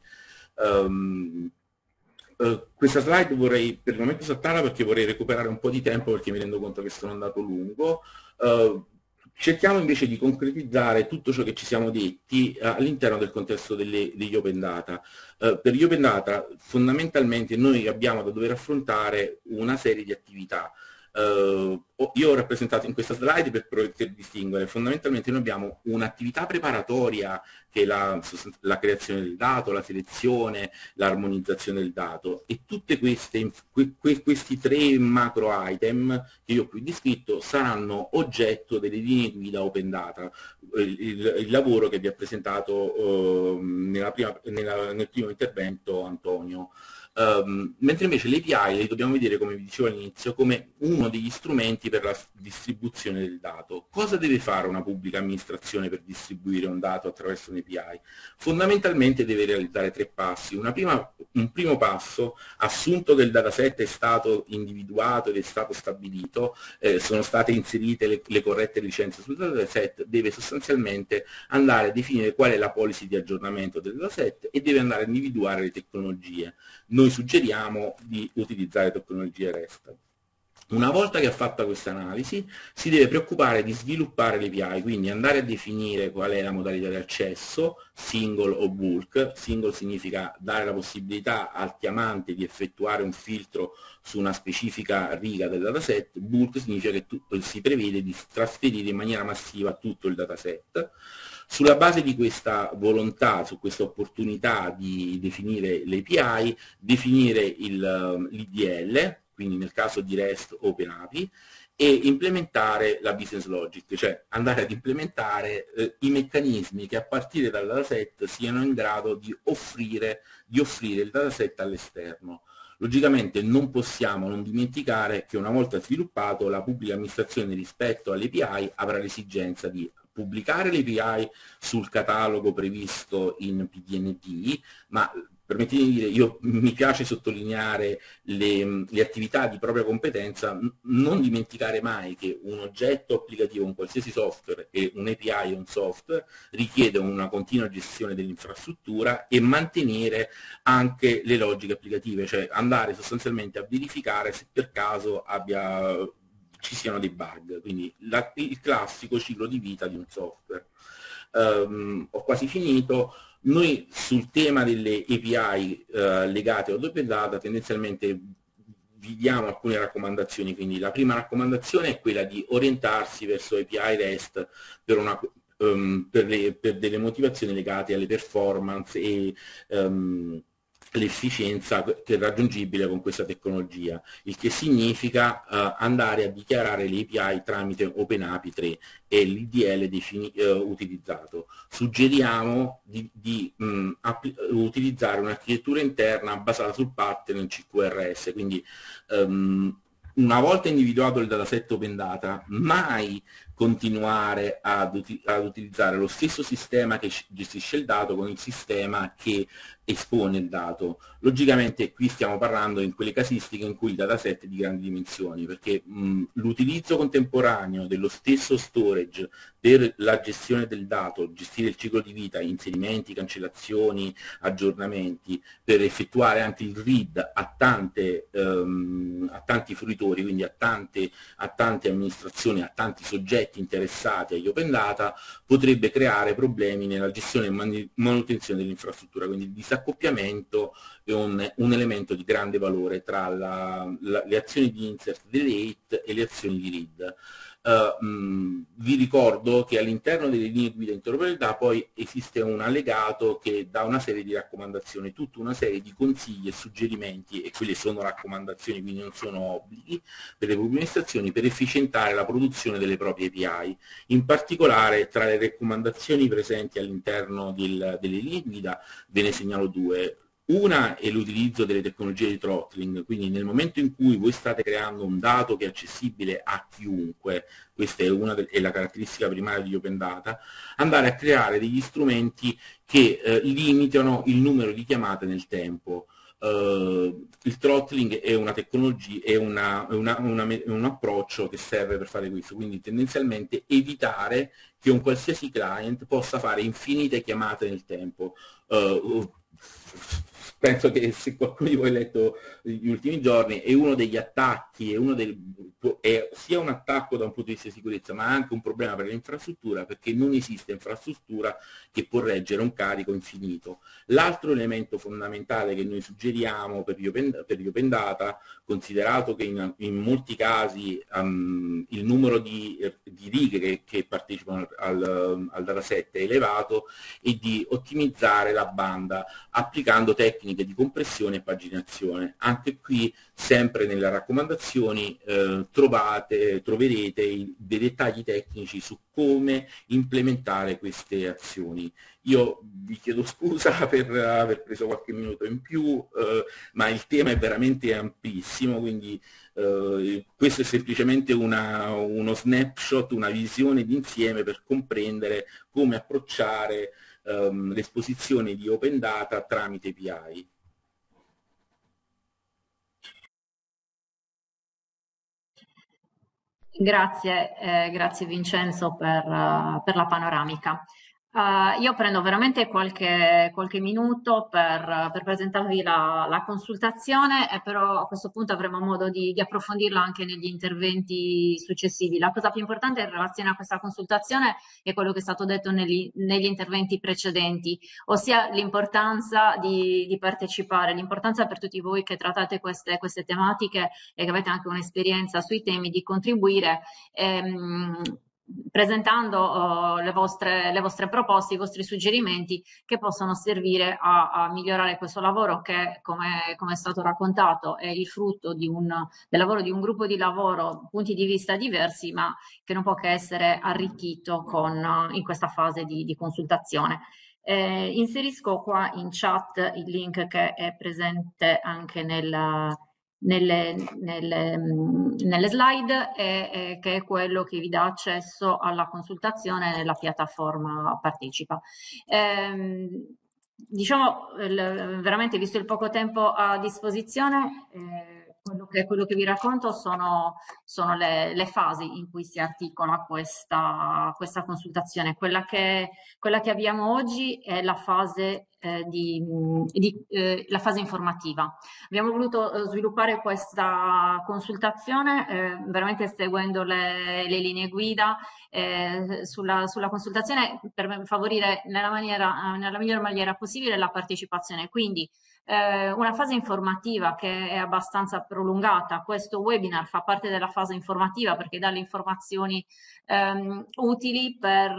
Questa slide vorrei per il momento saltarla perché vorrei recuperare un po' di tempo, perché mi rendo conto che sono andato lungo. Cerchiamo invece di concretizzare tutto ciò che ci siamo detti all'interno del contesto degli open data. Per gli open data fondamentalmente noi abbiamo da dover affrontare una serie di attività. Io ho rappresentato in questa slide per poter distinguere. Fondamentalmente noi abbiamo un'attività preparatoria che è la creazione del dato, la selezione, l'armonizzazione del dato, e tutte questi tre macro item che io ho qui descritto saranno oggetto delle linee guida open data, il lavoro che vi ha presentato nel primo intervento Antonio. Mentre invece le API le dobbiamo vedere, come vi dicevo all'inizio, come uno degli strumenti per la distribuzione del dato. Cosa deve fare una pubblica amministrazione per distribuire un dato attraverso un'API? Fondamentalmente deve realizzare tre passi. Un primo passo, assunto che il dataset è stato individuato ed è stato stabilito, sono state inserite le corrette licenze sul dataset, deve sostanzialmente andare a definire qual è la policy di aggiornamento del dataset e deve andare a individuare le tecnologie. Noi suggeriamo di utilizzare tecnologie REST. Una volta che ha fatto questa analisi, si deve preoccupare di sviluppare le API, quindi andare a definire qual è la modalità di accesso, single o bulk. Single significa dare la possibilità al chiamante di effettuare un filtro su una specifica riga del dataset, bulk significa che si prevede di trasferire in maniera massiva tutto il dataset. Sulla base di questa volontà, su questa opportunità di definire le API, definire l'IDL, quindi nel caso di REST OpenAPI, e implementare la business logic, cioè andare ad implementare i meccanismi che a partire dal dataset siano in grado di offrire il dataset all'esterno. Logicamente non possiamo non dimenticare che una volta sviluppato la pubblica amministrazione rispetto alle API avrà l'esigenza di pubblicare le API sul catalogo previsto in PDND, ma permettetemi di dire, mi piace sottolineare le attività di propria competenza, non dimenticare mai che un oggetto applicativo, un qualsiasi software, e un'API è un software, richiede una continua gestione dell'infrastruttura e mantenere anche le logiche applicative, cioè andare sostanzialmente a verificare se per caso ci siano dei bug, quindi il classico ciclo di vita di un software. Ho quasi finito. Noi sul tema delle API legate ad open data tendenzialmente vi diamo alcune raccomandazioni. Quindi la prima raccomandazione è quella di orientarsi verso API REST per delle motivazioni legate alle performance e l'efficienza che è raggiungibile con questa tecnologia, il che significa andare a dichiarare le API tramite OpenAPI 3 e l'IDL utilizzato. Suggeriamo di utilizzare un'architettura interna basata sul pattern CQRS, quindi una volta individuato il dataset Open Data, mai continuare ad utilizzare lo stesso sistema che gestisce il dato con il sistema che espone il dato. Logicamente qui stiamo parlando in quelle casistiche in cui il dataset è di grandi dimensioni, perché l'utilizzo contemporaneo dello stesso storage per la gestione del dato, gestire il ciclo di vita, inserimenti, cancellazioni, aggiornamenti, per effettuare anche il read a tanti fruitori, quindi a tante amministrazioni, a tanti soggetti interessati agli open data, potrebbe creare problemi nella gestione e manutenzione dell'infrastruttura. Quindi il disaccoppiamento è un elemento di grande valore tra le azioni di insert delete e le azioni di read. Vi ricordo che all'interno delle linee guida interoperabilità poi esiste un allegato che dà una serie di raccomandazioni, tutta una serie di consigli e suggerimenti, e quelle sono raccomandazioni, quindi non sono obblighi per le pubbliche amministrazioni, per efficientare la produzione delle proprie API. In particolare, tra le raccomandazioni presenti all'interno delle linee guida ve ne segnalo due. Una è l'utilizzo delle tecnologie di throttling, quindi nel momento in cui voi state creando un dato che è accessibile a chiunque, questa è la caratteristica primaria di Open Data, andare a creare degli strumenti che limitano il numero di chiamate nel tempo. Il throttling è una tecnologia, è un approccio che serve per fare questo, quindi tendenzialmente evitare che un qualsiasi client possa fare infinite chiamate nel tempo. Penso che se qualcuno di voi ha letto gli ultimi giorni, è uno degli attacchi, è sia un attacco da un punto di vista di sicurezza, ma anche un problema per l'infrastruttura, perché non esiste infrastruttura che può reggere un carico infinito. L'altro elemento fondamentale che noi suggeriamo per gli open data, considerato che in molti casi il numero di righe che partecipano al dataset è elevato, è di ottimizzare la banda applicando tecniche di compressione e paginazione. Anche qui, sempre nelle raccomandazioni, troverete dei dettagli tecnici su come implementare queste azioni. Io vi chiedo scusa per aver preso qualche minuto in più, ma il tema è veramente amplissimo, quindi questo è semplicemente uno snapshot, una visione d'insieme per comprendere come approcciare l'esposizione di open data tramite API. Grazie Vincenzo per la panoramica. Io prendo veramente qualche minuto per presentarvi la consultazione, però a questo punto avremo modo di approfondirla anche negli interventi successivi. La cosa più importante in relazione a questa consultazione è quello che è stato detto negli interventi precedenti, ossia l'importanza di partecipare, l'importanza per tutti voi che trattate queste tematiche e che avete anche un'esperienza sui temi, di contribuire presentando le vostre proposte, i vostri suggerimenti che possono servire a migliorare questo lavoro che, come è stato raccontato, è il frutto del lavoro di un gruppo di lavoro, punti di vista diversi, ma che non può che essere arricchito in questa fase di consultazione. Inserisco qua in chat il link che è presente anche nelle slide, che è quello che vi dà accesso alla consultazione nella piattaforma Partecipa. Diciamo, veramente, visto il poco tempo a disposizione, quello che vi racconto sono le fasi in cui si articola questa consultazione. Quella che abbiamo oggi è la fase la fase informativa. Abbiamo voluto sviluppare questa consultazione veramente seguendo le linee guida sulla consultazione, per favorire nella miglior maniera possibile la partecipazione. Quindi una fase informativa che è abbastanza prolungata. Questo webinar fa parte della fase informativa perché dà le informazioni utili per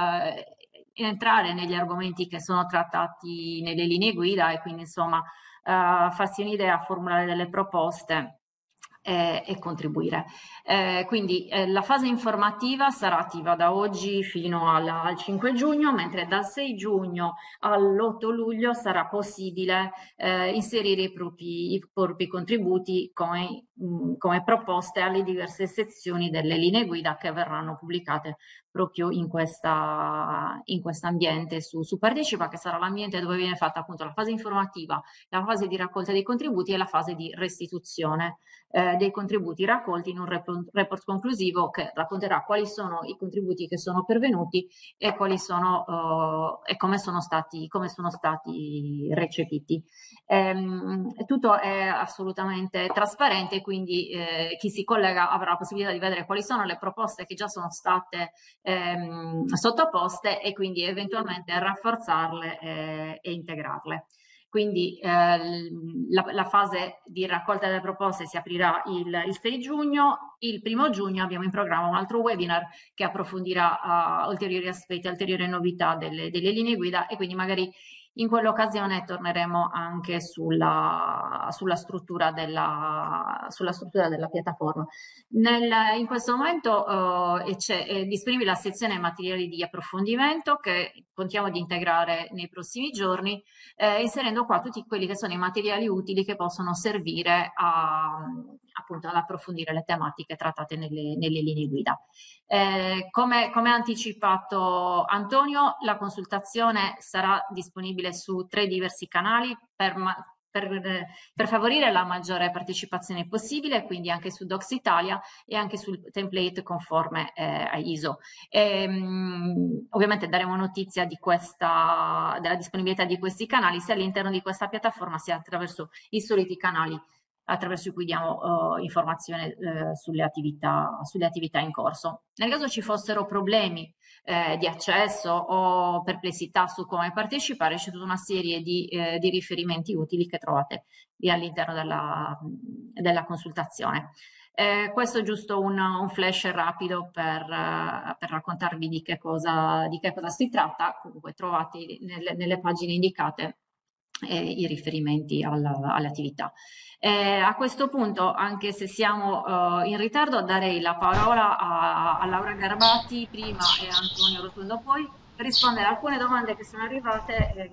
entrare negli argomenti che sono trattati nelle linee guida e quindi insomma farsi un'idea, formulare delle proposte e contribuire. Quindi la fase informativa sarà attiva da oggi fino al 5 giugno, mentre dal 6 giugno all'8 luglio sarà possibile inserire i propri contributi come proposte alle diverse sezioni delle linee guida che verranno pubblicate proprio in questo ambiente su Partecipa, che sarà l'ambiente dove viene fatta appunto la fase informativa, la fase di raccolta dei contributi e la fase di restituzione dei contributi raccolti in un report conclusivo che racconterà quali sono i contributi che sono pervenuti e quali sono e come sono stati recepiti. Tutto è assolutamente trasparente, quindi chi si collega avrà la possibilità di vedere quali sono le proposte che già sono state sottoposte e quindi eventualmente rafforzarle e integrarle. Quindi la fase di raccolta delle proposte si aprirà il 6 giugno, il 1 giugno abbiamo in programma un altro webinar che approfondirà ulteriori aspetti, ulteriori novità delle linee guida e quindi magari in quell'occasione torneremo anche sulla struttura della piattaforma. In questo momento è disponibile la sezione materiali di approfondimento che contiamo di integrare nei prossimi giorni, inserendo qua tutti quelli che sono i materiali utili che possono servire appunto ad approfondire le tematiche trattate nelle linee guida. Come ha anticipato Antonio, la consultazione sarà disponibile su 3 diversi canali per favorire la maggiore partecipazione possibile, quindi anche su Docs Italia e anche sul template conforme a ISO. Ovviamente daremo notizia della disponibilità di questi canali sia all'interno di questa piattaforma sia attraverso i soliti canali attraverso cui diamo informazione sulle attività in corso. Nel caso ci fossero problemi di accesso o perplessità su come partecipare, c'è tutta una serie di riferimenti utili che trovate lì all'interno della consultazione. Questo è giusto un flash rapido per raccontarvi di che cosa si tratta. Comunque trovate nelle pagine indicate i riferimenti alle attività. A questo punto, anche se siamo in ritardo, darei la parola a Laura Garbati prima e a Antonio Rotondo poi per rispondere a alcune domande che sono arrivate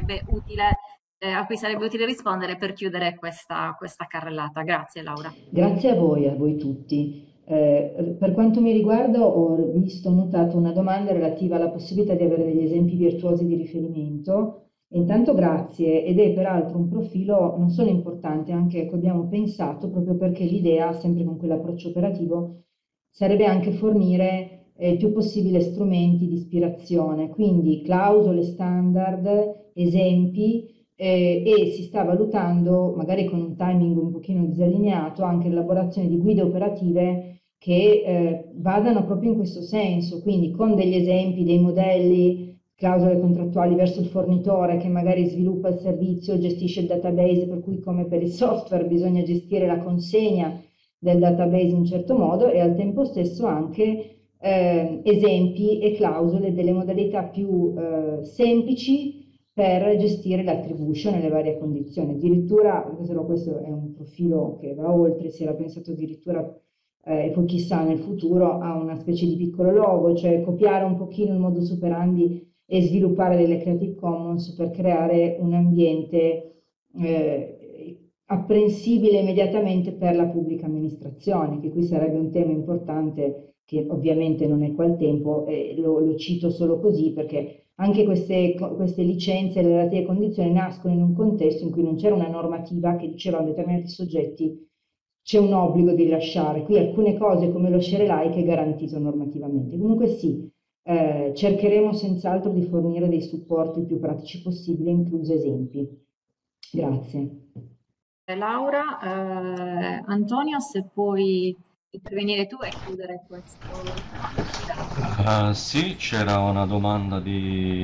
a cui sarebbe utile rispondere per chiudere questa carrellata. Grazie Laura. Grazie a voi tutti. Per quanto mi riguarda ho notato una domanda relativa alla possibilità di avere degli esempi virtuosi di riferimento. Intanto grazie, ed è peraltro un profilo non solo importante, anche che abbiamo pensato proprio perché l'idea, sempre con quell'approccio operativo, sarebbe anche fornire il più possibile strumenti di ispirazione, quindi clausole standard, esempi, e si sta valutando, magari con un timing un pochino disallineato, anche l'elaborazione di guide operative che vadano proprio in questo senso, quindi con degli esempi, dei modelli, clausole contrattuali verso il fornitore che magari sviluppa il servizio, gestisce il database, per cui come per il software bisogna gestire la consegna del database in un certo modo, e al tempo stesso anche esempi e clausole delle modalità più semplici per gestire l'attribution e le varie condizioni. Addirittura, questo è un profilo che va oltre, si era pensato addirittura e poi chissà nel futuro a una specie di piccolo logo, cioè copiare un pochino il modus operandi e sviluppare delle Creative Commons per creare un ambiente apprensibile immediatamente per la pubblica amministrazione, che qui sarebbe un tema importante che ovviamente non è qua il tempo, lo cito solo così perché anche queste licenze e le relative condizioni nascono in un contesto in cui non c'era una normativa che diceva a determinati soggetti c'è un obbligo di rilasciare. Qui alcune cose come lo share alike è garantito normativamente. Comunque sì, cercheremo senz'altro di fornire dei supporti il più pratici possibile, inclusi esempi. Grazie. Laura, Antonio, se puoi intervenire tu e chiudere questo. Sì, c'era una domanda di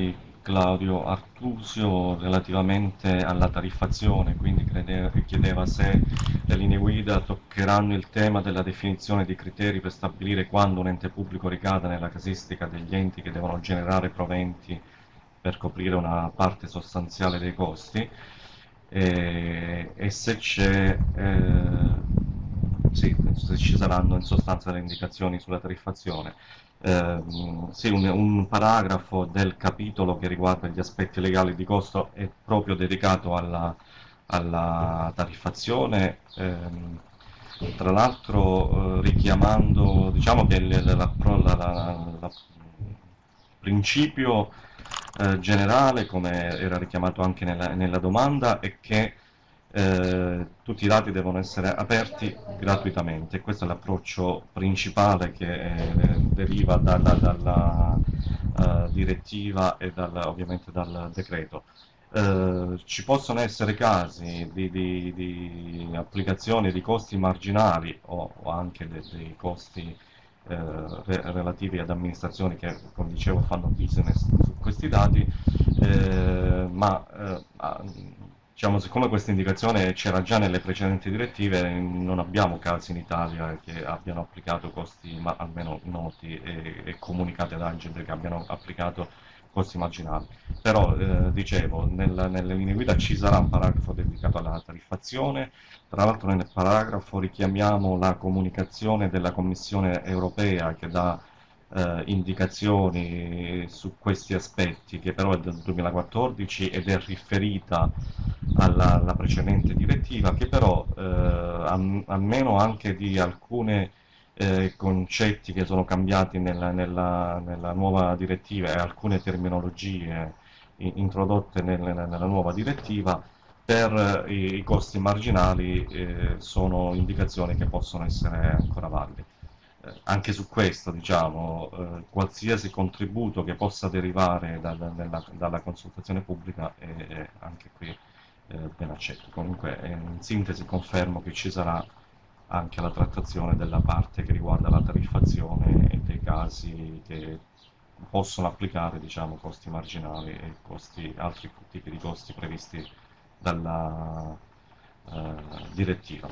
Claudio Artusio relativamente alla tariffazione, quindi chiedeva se le linee guida toccheranno il tema della definizione di criteri per stabilire quando un ente pubblico ricada nella casistica degli enti che devono generare proventi per coprire una parte sostanziale dei costi, e se c'è, sì, se ci saranno in sostanza le indicazioni sulla tariffazione. Sì, un paragrafo del capitolo che riguarda gli aspetti legali di costo è proprio dedicato alla tariffazione, tra l'altro richiamando, diciamo che il principio generale, come era richiamato anche nella domanda, è che tutti i dati devono essere aperti gratuitamente. Questo è l'approccio principale che deriva dalla direttiva e ovviamente dal decreto. Ci possono essere casi di applicazione di costi marginali o anche dei costi relativi ad amministrazioni che, come dicevo, fanno business su questi dati, diciamo, siccome questa indicazione c'era già nelle precedenti direttive, non abbiamo casi in Italia che abbiano applicato costi, almeno noti e comunicati ad Agid, che abbiano applicato costi marginali. Però, dicevo, nelle linee guida ci sarà un paragrafo dedicato alla tariffazione. Tra l'altro nel paragrafo richiamiamo la comunicazione della Commissione europea che dà indicazioni su questi aspetti, che però è del 2014 ed è riferita alla precedente direttiva, che però almeno anche di alcune concetti che sono cambiati nella nuova direttiva e alcune terminologie introdotte nella nuova direttiva, per i costi marginali sono indicazioni che possono essere ancora valide. Anche su questo, diciamo, qualsiasi contributo che possa derivare dalla consultazione pubblica è anche qui ben accetto. Comunque, in sintesi, confermo che ci sarà anche la trattazione della parte che riguarda la tariffazione e dei casi che possono applicare, diciamo, costi marginali e altri tipi di costi previsti dalla direttiva.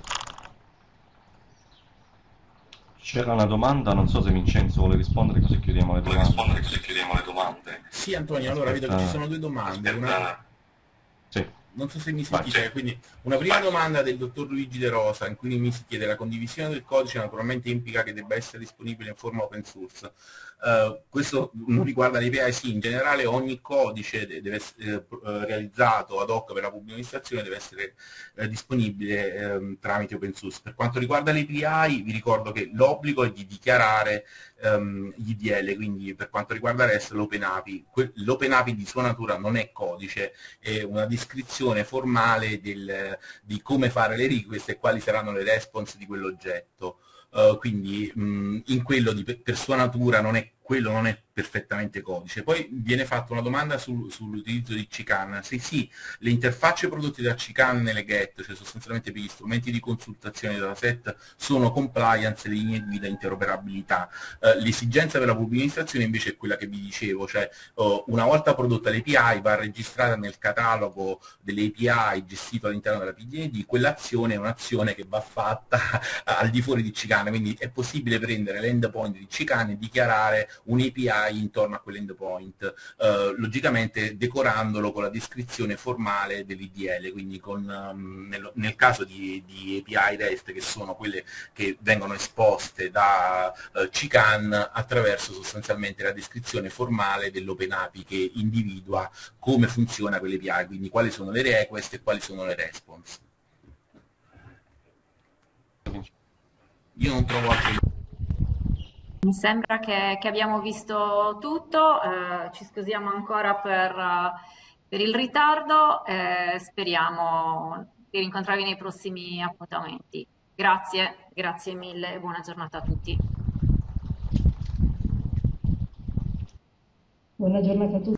C'era una domanda, non so se Vincenzo vuole rispondere, così chiudiamo le domande. Sì, Antonio, allora vedo che ci sono due domande. Sì. Non so se mi sentite, quindi una prima domanda del dottor Luigi De Rosa, in cui mi si chiede: la condivisione del codice naturalmente implica che debba essere disponibile in forma open source. Questo non riguarda l'API, sì, in generale ogni codice deve essere realizzato ad hoc per la pubblica amministrazione deve essere disponibile tramite open source. Per quanto riguarda l'API, vi ricordo che l'obbligo è di dichiarare gli IDL, quindi per quanto riguarda REST l'Open API. L'Open API di sua natura non è codice, è una descrizione formale di come fare le request e quali saranno le response di quell'oggetto. Quindi in quello per sua natura quello non è perfettamente codice. Poi viene fatta una domanda sull'utilizzo di CKAN. Sì, le interfacce prodotte da CKAN nelle GET, cioè sostanzialmente per gli strumenti di consultazione dei dataset, sono compliance, le linee guida, interoperabilità. L'esigenza per la pubblica amministrazione invece è quella che vi dicevo, cioè una volta prodotta l'API va registrata nel catalogo delle API gestito all'interno della PDD, quell'azione è un'azione che va fatta al di fuori di CKAN, quindi è possibile prendere l'endpoint di CKAN e dichiarare un'API intorno a quell'endpoint, logicamente decorandolo con la descrizione formale dell'IDL, quindi nel caso di API REST, che sono quelle che vengono esposte da CKAN, attraverso sostanzialmente la descrizione formale dell'Open API che individua come funziona quell'API, quindi quali sono le request e quali sono le response. Io non trovo altri. Mi sembra che abbiamo visto tutto, ci scusiamo ancora per il ritardo, speriamo di rincontrarvi nei prossimi appuntamenti. Grazie mille e buona giornata a tutti. Buona giornata a tutti.